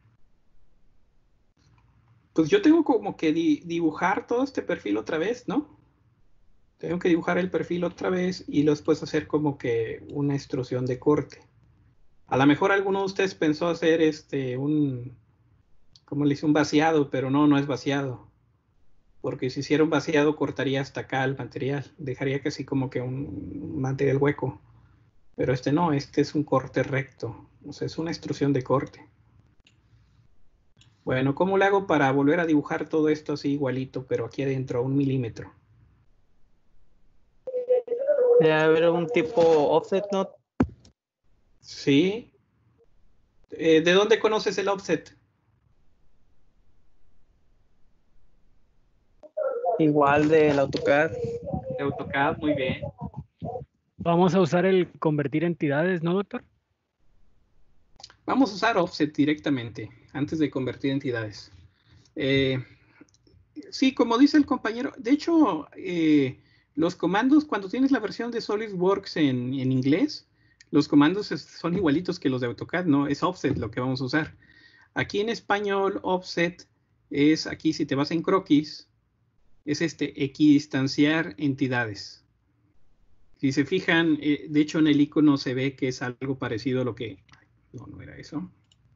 Pues yo tengo como que di dibujar todo este perfil otra vez, ¿no? Tengo que dibujar el perfil otra vez y después hacer como que una extrusión de corte. A lo mejor alguno de ustedes pensó hacer este un, ¿cómo le dice? Un vaciado, pero no, no es vaciado. Porque si hiciera un vaciado cortaría hasta acá el material. Dejaría casi como que un material hueco. Pero este no, este es un corte recto. O sea, es una extrusión de corte. Bueno, ¿cómo le hago para volver a dibujar todo esto así igualito, pero aquí adentro a un milímetro? Debe haber un tipo offset, ¿no? Sí. Eh, ¿de dónde conoces el offset? Igual del AutoCAD. De AutoCAD, muy bien. Vamos a usar el convertir entidades, ¿no, doctor? Vamos a usar offset directamente, antes de convertir entidades. Eh, sí, como dice el compañero, de hecho, eh, los comandos, cuando tienes la versión de SolidWorks en, en inglés, los comandos es, son igualitos que los de AutoCAD, ¿no? Es offset lo que vamos a usar. Aquí en español, offset es, aquí si te vas en croquis, es este, equidistanciar entidades. Si se fijan, eh, de hecho en el icono se ve que es algo parecido a lo que... No, no era eso.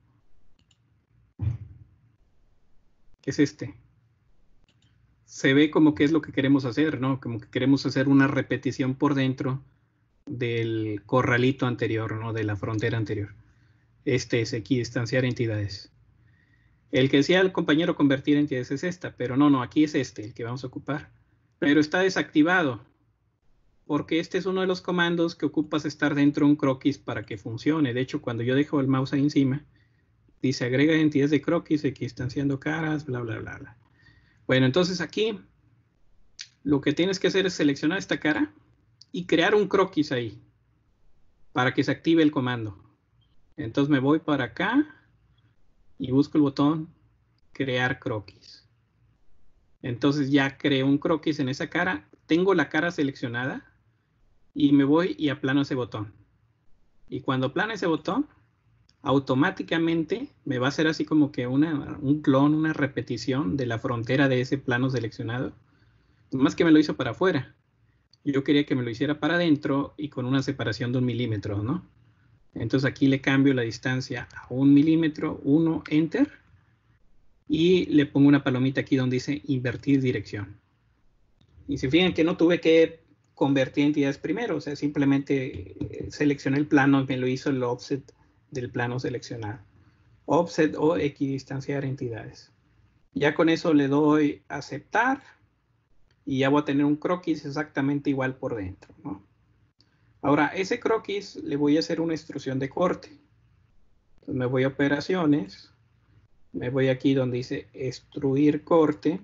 ¿Qué es este? Se ve como que es lo que queremos hacer, ¿no? Como que queremos hacer una repetición por dentro del corralito anterior, ¿no? De la frontera anterior. Este es equidistanciar entidades. El que decía el compañero convertir entidades es esta, pero no, no, aquí es este, el que vamos a ocupar. Pero está desactivado, porque este es uno de los comandos que ocupas estar dentro de un croquis para que funcione. De hecho, cuando yo dejo el mouse ahí encima, dice agrega entidades de croquis, equidistanciando caras, bla, bla, bla, bla. Bueno, entonces aquí lo que tienes que hacer es seleccionar esta cara y crear un croquis ahí para que se active el comando. Entonces me voy para acá y busco el botón crear croquis. Entonces ya creo un croquis en esa cara. Tengo la cara seleccionada y me voy y aplano ese botón. Y cuando aplano ese botón, automáticamente me va a hacer así como que una, un clon, una repetición de la frontera de ese plano seleccionado. Más que me lo hizo para afuera. Yo quería que me lo hiciera para adentro y con una separación de un milímetro, ¿no? Entonces aquí le cambio la distancia a un milímetro, uno, enter. Y le pongo una palomita aquí donde dice invertir dirección. Y se fijan que no tuve que convertir entidades primero, o sea, simplemente seleccioné el plano y me lo hizo el offset del plano seleccionado. Offset o equidistanciar entidades. Ya con eso le doy aceptar y ya voy a tener un croquis exactamente igual por dentro, ¿no? Ahora, ese croquis le voy a hacer una extrusión de corte. Entonces me voy a operaciones, me voy aquí donde dice extruir corte.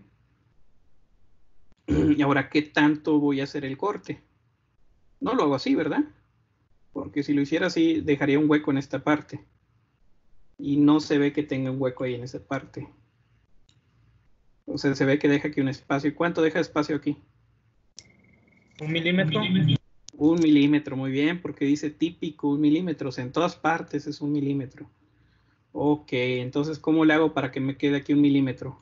Y ahora, ¿qué tanto voy a hacer el corte? No lo hago así, ¿verdad? Porque si lo hiciera así, dejaría un hueco en esta parte. Y no se ve que tenga un hueco ahí en esa parte. O sea, se ve que deja aquí un espacio. ¿Y cuánto deja de espacio aquí? Un milímetro. Un milímetro, muy bien, porque dice típico un milímetro. O sea, en todas partes es un milímetro. Ok, entonces, ¿cómo le hago para que me quede aquí un milímetro?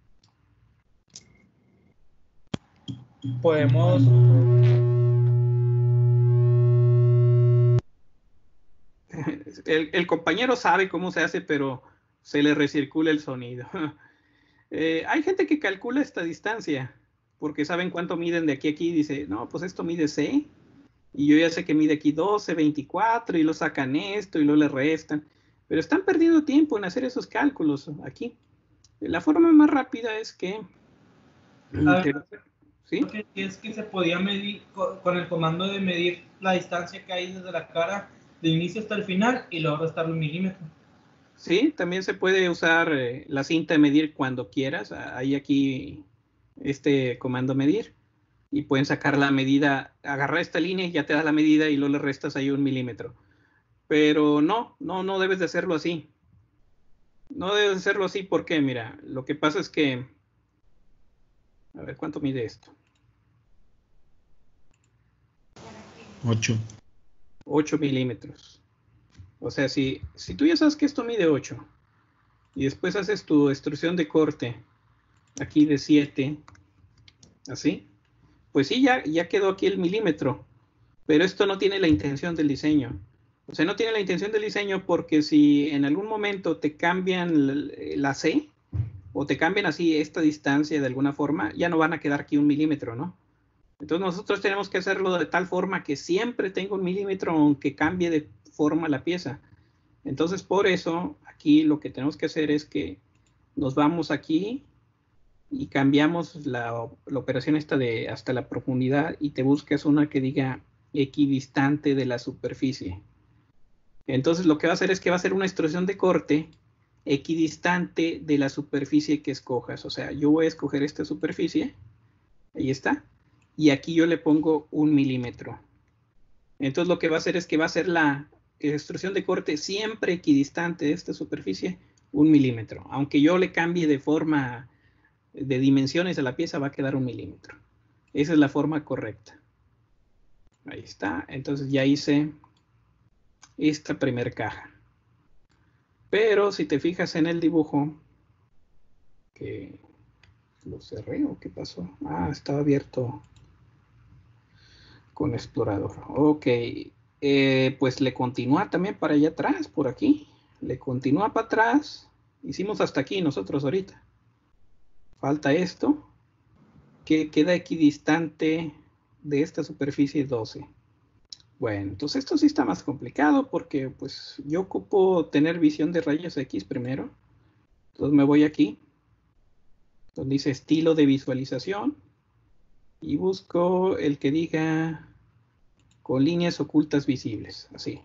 Podemos... El, el compañero sabe cómo se hace, pero se le recircula el sonido. Eh, hay gente que calcula esta distancia, porque saben cuánto miden de aquí a aquí. Dice, no, pues esto mide C, y yo ya sé que mide aquí doce, veinticuatro, y lo sacan esto, y luego le restan. Pero están perdiendo tiempo en hacer esos cálculos aquí. La forma más rápida es que... Ver, ¿sí? Porque es que se podía medir con el comando de medir la distancia que hay desde la cara de inicio hasta el final y luego restarle un milímetro. Sí, también se puede usar eh, la cinta de medir cuando quieras. Hay aquí este comando medir y pueden sacar la medida, agarrar esta línea y ya te da la medida y luego le restas ahí un milímetro. Pero no, no, no debes de hacerlo así. No debes de hacerlo así porque, mira, lo que pasa es que... A ver, ¿cuánto mide esto? ocho. ocho milímetros. O sea, si, si tú ya sabes que esto mide ocho y después haces tu extrusión de corte aquí de siete, así, pues sí, ya, ya quedó aquí el milímetro, pero esto no tiene la intención del diseño. O sea, no tiene la intención del diseño porque si en algún momento te cambian la C o te cambian así esta distancia de alguna forma, ya no van a quedar aquí un milímetro, ¿no? Entonces nosotros tenemos que hacerlo de tal forma que siempre tenga un milímetro aunque cambie de forma la pieza. Entonces por eso aquí lo que tenemos que hacer es que nos vamos aquí y cambiamos la, la operación esta de hasta la profundidad y te buscas una que diga equidistante de la superficie. Entonces lo que va a hacer es que va a hacer una extrusión de corte equidistante de la superficie que escojas. O sea, yo voy a escoger esta superficie, ahí está, y aquí yo le pongo un milímetro. Entonces lo que va a hacer es que va a hacer la extrusión de corte siempre equidistante de esta superficie, un milímetro. Aunque yo le cambie de forma, de dimensiones a la pieza, va a quedar un milímetro. Esa es la forma correcta. Ahí está. Entonces ya hice esta primer caja. Pero si te fijas en el dibujo, que lo cerré o qué pasó. Ah, estaba abierto con explorador. Ok, eh, pues le continúa también para allá atrás, por aquí. Le continúa para atrás. Hicimos hasta aquí nosotros ahorita. Falta esto, que queda equidistante de esta superficie doce. Bueno, entonces esto sí está más complicado porque pues yo ocupo tener visión de rayos X primero. Entonces me voy aquí, donde dice estilo de visualización, y busco el que diga con líneas ocultas visibles, así.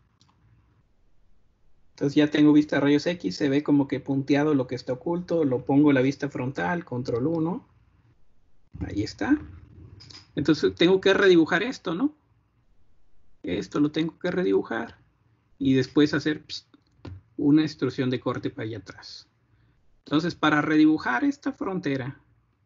Entonces ya tengo vista de rayos X, se ve como que punteado lo que está oculto, lo pongo en la vista frontal, control uno, ahí está. Entonces tengo que redibujar esto, ¿no? Esto lo tengo que redibujar y después hacer pss, una extrusión de corte para allá atrás. Entonces para redibujar esta frontera,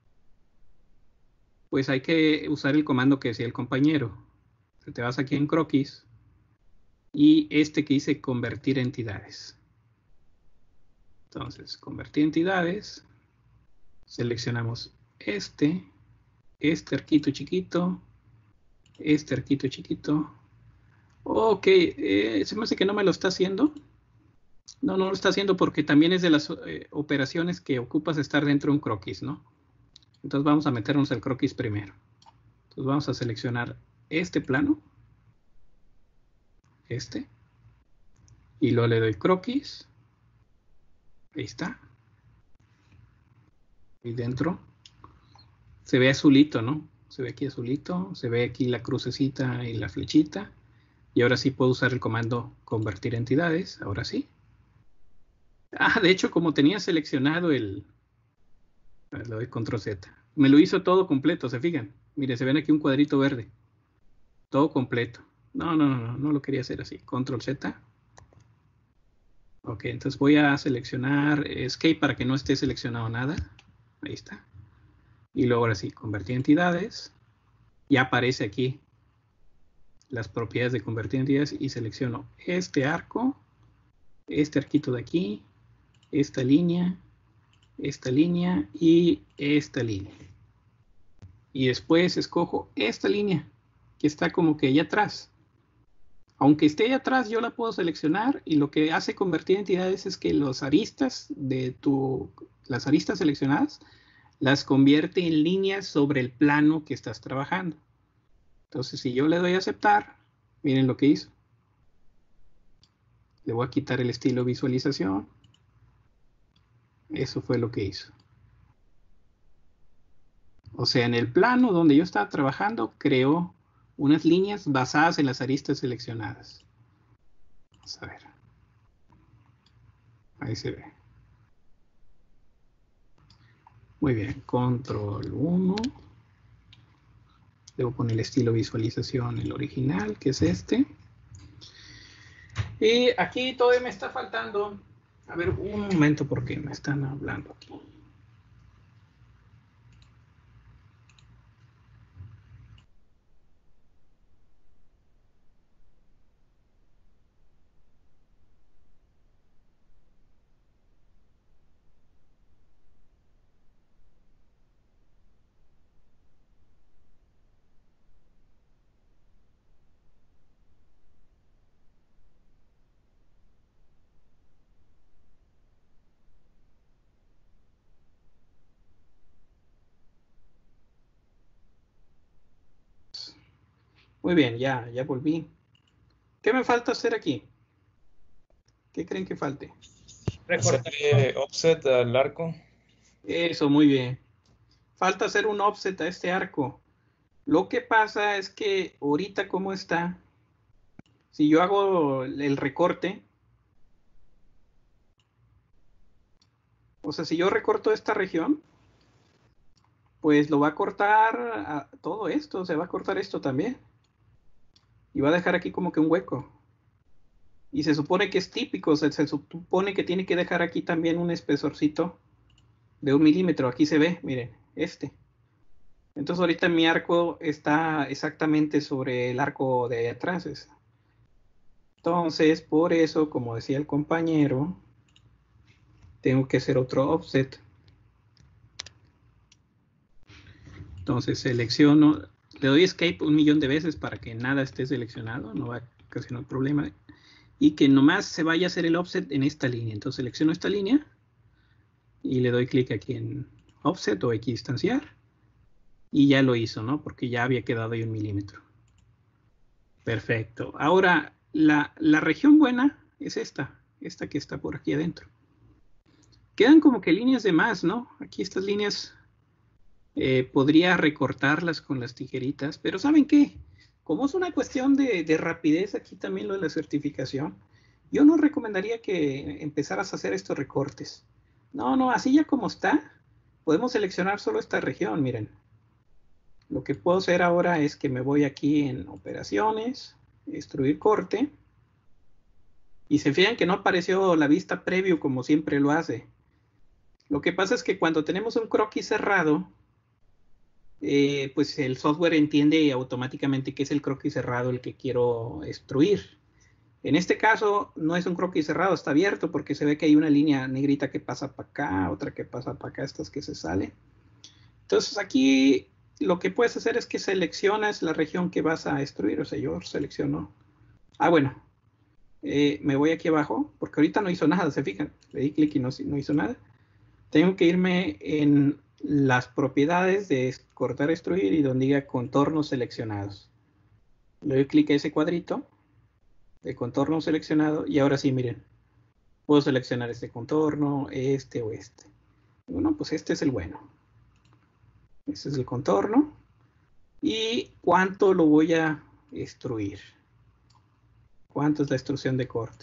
pues hay que usar el comando que decía el compañero. Te vas aquí en croquis y este que dice convertir entidades. Entonces, convertir entidades, seleccionamos este, este arquito chiquito, este arquito chiquito. Ok, eh, se me hace que no me lo está haciendo. No, no lo está haciendo porque también es de las eh, operaciones que ocupas estar dentro de un croquis, ¿no? Entonces vamos a meternos al croquis primero. Entonces vamos a seleccionar este plano, este, y luego le doy croquis. Ahí está. Y dentro se ve azulito, ¿no? Se ve aquí azulito, se ve aquí la crucecita y la flechita. Y ahora sí puedo usar el comando convertir entidades, ahora sí. Ah, de hecho, como tenía seleccionado el... Le doy control Z. Me lo hizo todo completo, ¿se fijan? Mire, se ven aquí un cuadrito verde. Todo completo. No, no, no, no, no lo quería hacer así. control Z. Ok, entonces voy a seleccionar Escape para que no esté seleccionado nada. Ahí está. Y luego ahora sí, convertir entidades. Ya aparece aquí las propiedades de convertir entidades y selecciono este arco, este arquito de aquí, esta línea, esta línea y esta línea. Y después escojo esta línea que está como que allá atrás. Aunque esté allá atrás, yo la puedo seleccionar y lo que hace convertir entidades es que los aristas de tu, las aristas seleccionadas las convierte en líneas sobre el plano que estás trabajando. Entonces, si yo le doy a aceptar, miren lo que hizo. Le voy a quitar el estilo visualización. Eso fue lo que hizo. O sea, en el plano donde yo estaba trabajando, creó unas líneas basadas en las aristas seleccionadas. Vamos a ver. Ahí se ve. Muy bien, control uno. Debo poner el estilo visualización, el original, que es este. Y aquí todavía me está faltando. A ver, un momento porque me están hablando aquí. Muy bien, ya, ya volví. ¿Qué me falta hacer aquí? ¿Qué creen que falte? Hacerle offset al arco. Eso, muy bien. Falta hacer un offset a este arco. Lo que pasa es que ahorita como está, si yo hago el recorte, o sea, si yo recorto esta región, pues lo va a cortar a todo esto, se va a cortar esto también. Y va a dejar aquí como que un hueco. Y se supone que es típico, se, se supone que tiene que dejar aquí también un espesorcito de un milímetro. Aquí se ve, miren, este. Entonces ahorita mi arco está exactamente sobre el arco de atrás. Entonces, por eso, como decía el compañero, tengo que hacer otro offset. Entonces selecciono, le doy escape un millón de veces para que nada esté seleccionado, no va a ocasionar problema. Y que nomás se vaya a hacer el offset en esta línea. Entonces selecciono esta línea y le doy clic aquí en offset o equidistanciar. Y ya lo hizo, ¿no? Porque ya había quedado ahí un milímetro. Perfecto. Ahora, la, la región buena es esta. Esta que está por aquí adentro. Quedan como que líneas de más, ¿no? Aquí estas líneas eh, podría recortarlas con las tijeritas. Pero ¿saben qué? Como es una cuestión de, de rapidez, aquí también lo de la certificación, yo no recomendaría que empezaras a hacer estos recortes. No, no, así ya como está, podemos seleccionar solo esta región, miren. Lo que puedo hacer ahora es que me voy aquí en operaciones, extruir corte, y se fijan que no apareció la vista preview como siempre lo hace. Lo que pasa es que cuando tenemos un croquis cerrado, eh, pues el software entiende automáticamente que es el croquis cerrado el que quiero extruir. En este caso no es un croquis cerrado, está abierto porque se ve que hay una línea negrita que pasa para acá, otra que pasa para acá, estas que se salen. Entonces aquí lo que puedes hacer es que seleccionas la región que vas a extruir. O sea, yo selecciono. Ah, bueno. Eh, me voy aquí abajo, porque ahorita no hizo nada, ¿se fijan? Le di clic y no, no hizo nada. Tengo que irme en las propiedades de cortar, extruir y donde diga contornos seleccionados. Le doy clic a ese cuadrito de contorno seleccionado y ahora sí, miren. Puedo seleccionar este contorno, este o este. Bueno, pues este es el bueno. Este es el contorno. ¿Y cuánto lo voy a extruir? ¿Cuánto es la extrusión de corte?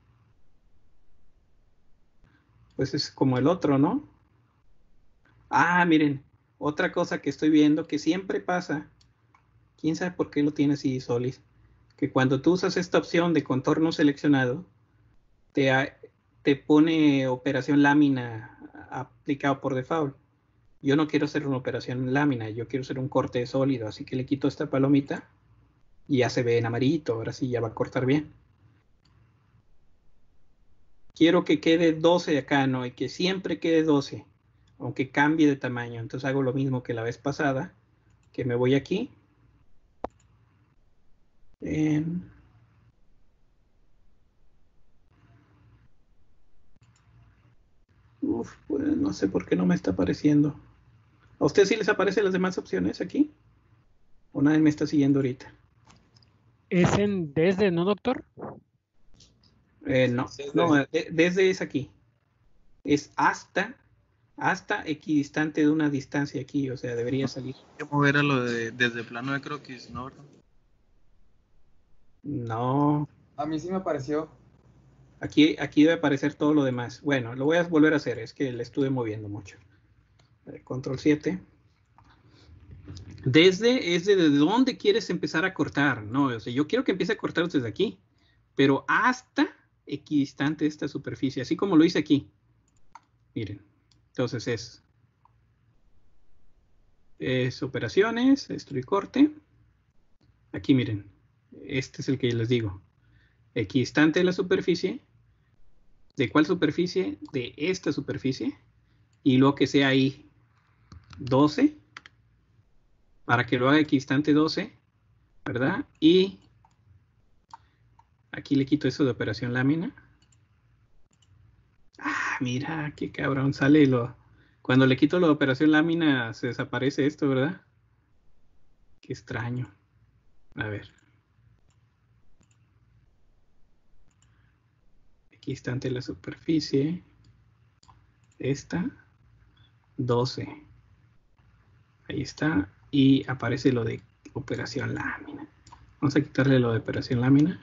Pues es como el otro, ¿no? Ah, miren, otra cosa que estoy viendo que siempre pasa, quién sabe por qué lo tiene así Solís, que cuando tú usas esta opción de contorno seleccionado, te, te pone operación lámina aplicado por default. Yo no quiero hacer una operación lámina, yo quiero hacer un corte sólido, así que le quito esta palomita y ya se ve en amarillito, ahora sí ya va a cortar bien. Quiero que quede doce acá, ¿no? Y que siempre quede doce, aunque cambie de tamaño. Entonces hago lo mismo que la vez pasada, que me voy aquí. En... Uf, pues no sé por qué no me está apareciendo. ¿A ustedes sí les aparecen las demás opciones aquí? ¿O nadie me está siguiendo ahorita? ¿Es en desde, no, doctor? Eh, no, no de, desde es aquí. Es hasta, hasta equidistante de una distancia aquí, o sea, debería salir. Hay que mover a lo de desde plano de croquis, ¿no, verdad? No. A mí sí me apareció. Aquí, aquí debe aparecer todo lo demás. Bueno, lo voy a volver a hacer, es que le estuve moviendo mucho. Control siete. Desde es desde dónde quieres empezar a cortar, ¿no? O sea, yo quiero que empiece a cortar desde aquí, pero hasta equidistante de esta superficie, así como lo hice aquí. Miren, entonces es, es operaciones, extruir corte. Aquí miren, este es el que les digo. Equidistante de la superficie. ¿De cuál superficie? De esta superficie. Y luego que sea ahí doce. Para que lo haga equidistante doce. ¿Verdad? Y aquí le quito eso de operación lámina. Ah, mira, qué cabrón. Sale lo... Cuando le quito la operación lámina se desaparece esto, ¿verdad? Qué extraño. A ver. Equidistante la superficie. Esta. doce. Ahí está. Y aparece lo de operación lámina. Vamos a quitarle lo de operación lámina.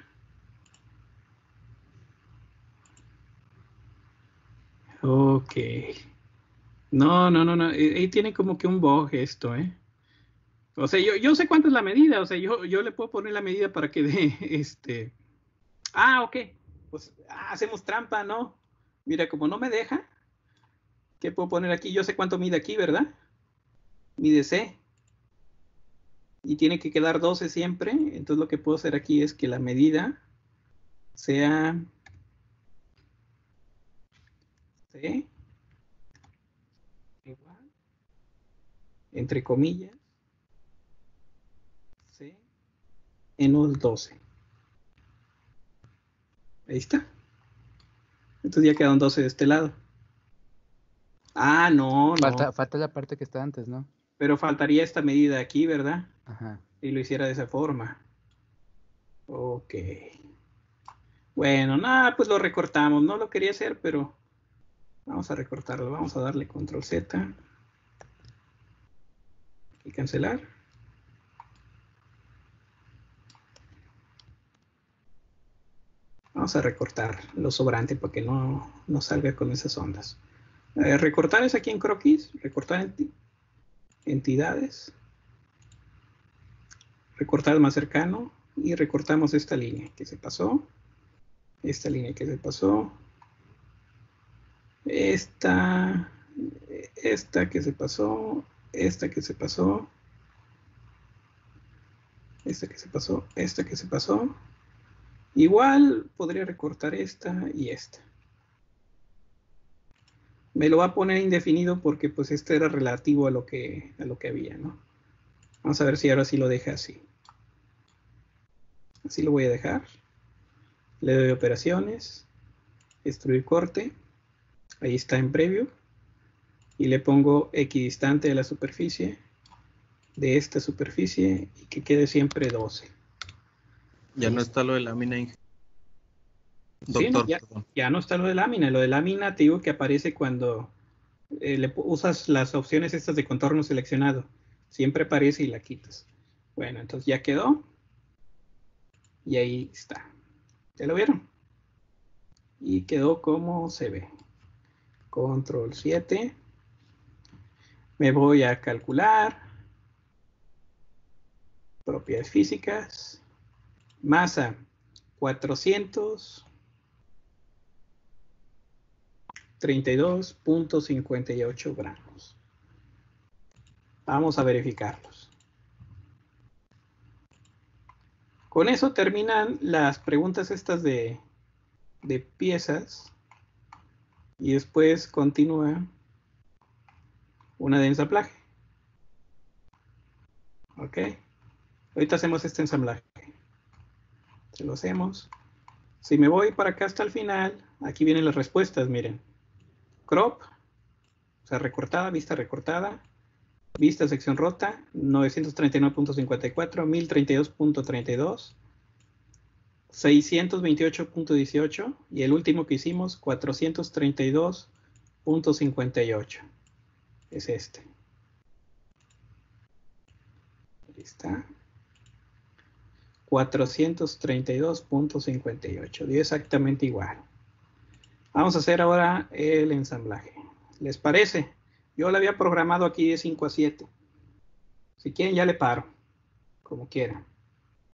Ok. No, no, no, no. Ahí tiene como que un bug esto, ¿eh? O sea, yo, yo sé cuánto es la medida. O sea, yo, yo le puedo poner la medida para que dé este. Ah, ok. Pues ah, hacemos trampa, ¿no? Mira, como no me deja, ¿qué puedo poner aquí? Yo sé cuánto mide aquí, ¿verdad? Mide C. Y tiene que quedar doce siempre. Entonces lo que puedo hacer aquí es que la medida sea C igual, entre comillas, C menos doce. Ahí está. Entonces ya quedan doce de este lado. Ah, no, no. Falta, falta la parte que está antes, ¿no? Pero faltaría esta medida aquí, ¿verdad? Ajá. Si lo hiciera de esa forma. Ok. Bueno, nada, pues lo recortamos. No lo quería hacer, pero vamos a recortarlo. Vamos a darle control Z. Y cancelar. Vamos a recortar lo sobrante para que no, no salga con esas ondas. Eh, recortar es aquí en croquis. Recortar enti entidades. Recortar más cercano. Y recortamos esta línea que se pasó. Esta línea que se pasó. Esta. Esta que se pasó. Esta que se pasó. Esta que se pasó. Esta que se pasó. Igual podría recortar esta y esta. Me lo va a poner indefinido porque pues este era relativo a lo que, a lo que había, ¿no? Vamos a ver si ahora sí lo deja así. Así lo voy a dejar. Le doy operaciones. Destruir corte. Ahí está en preview. Y le pongo equidistante de la superficie. De esta superficie. Y que quede siempre doce. Ya no está lo de lámina. Doctor, sí, no, ya, ya no está lo de lámina. Lo de lámina te digo que aparece cuando eh, le usas las opciones estas de contorno seleccionado. Siempre aparece y la quitas. Bueno, entonces ya quedó. Y ahí está. ¿Ya lo vieron? Y quedó como se ve. Control siete. Me voy a calcular. Propiedades físicas. Masa cuatrocientos treinta y dos punto cincuenta y ocho gramos. Vamos a verificarlos. Con eso terminan las preguntas estas de, de piezas. Y después continúa una de ensamblaje. Ok. Ahorita hacemos este ensamblaje. Se lo hacemos. Si me voy para acá hasta el final, aquí vienen las respuestas, miren. Crop, o sea, recortada, vista recortada, vista sección rota, novecientos treinta y nueve punto cincuenta y cuatro, mil treinta y dos punto treinta y dos, seiscientos veintiocho punto dieciocho y el último que hicimos, cuatrocientos treinta y dos punto cincuenta y ocho. Es este. Ahí está. cuatrocientos treinta y dos punto cincuenta y ocho. Dio exactamente igual. Vamos a hacer ahora el ensamblaje. ¿Les parece? Yo lo había programado aquí de cinco a siete. Si quieren ya le paro. Como quieran.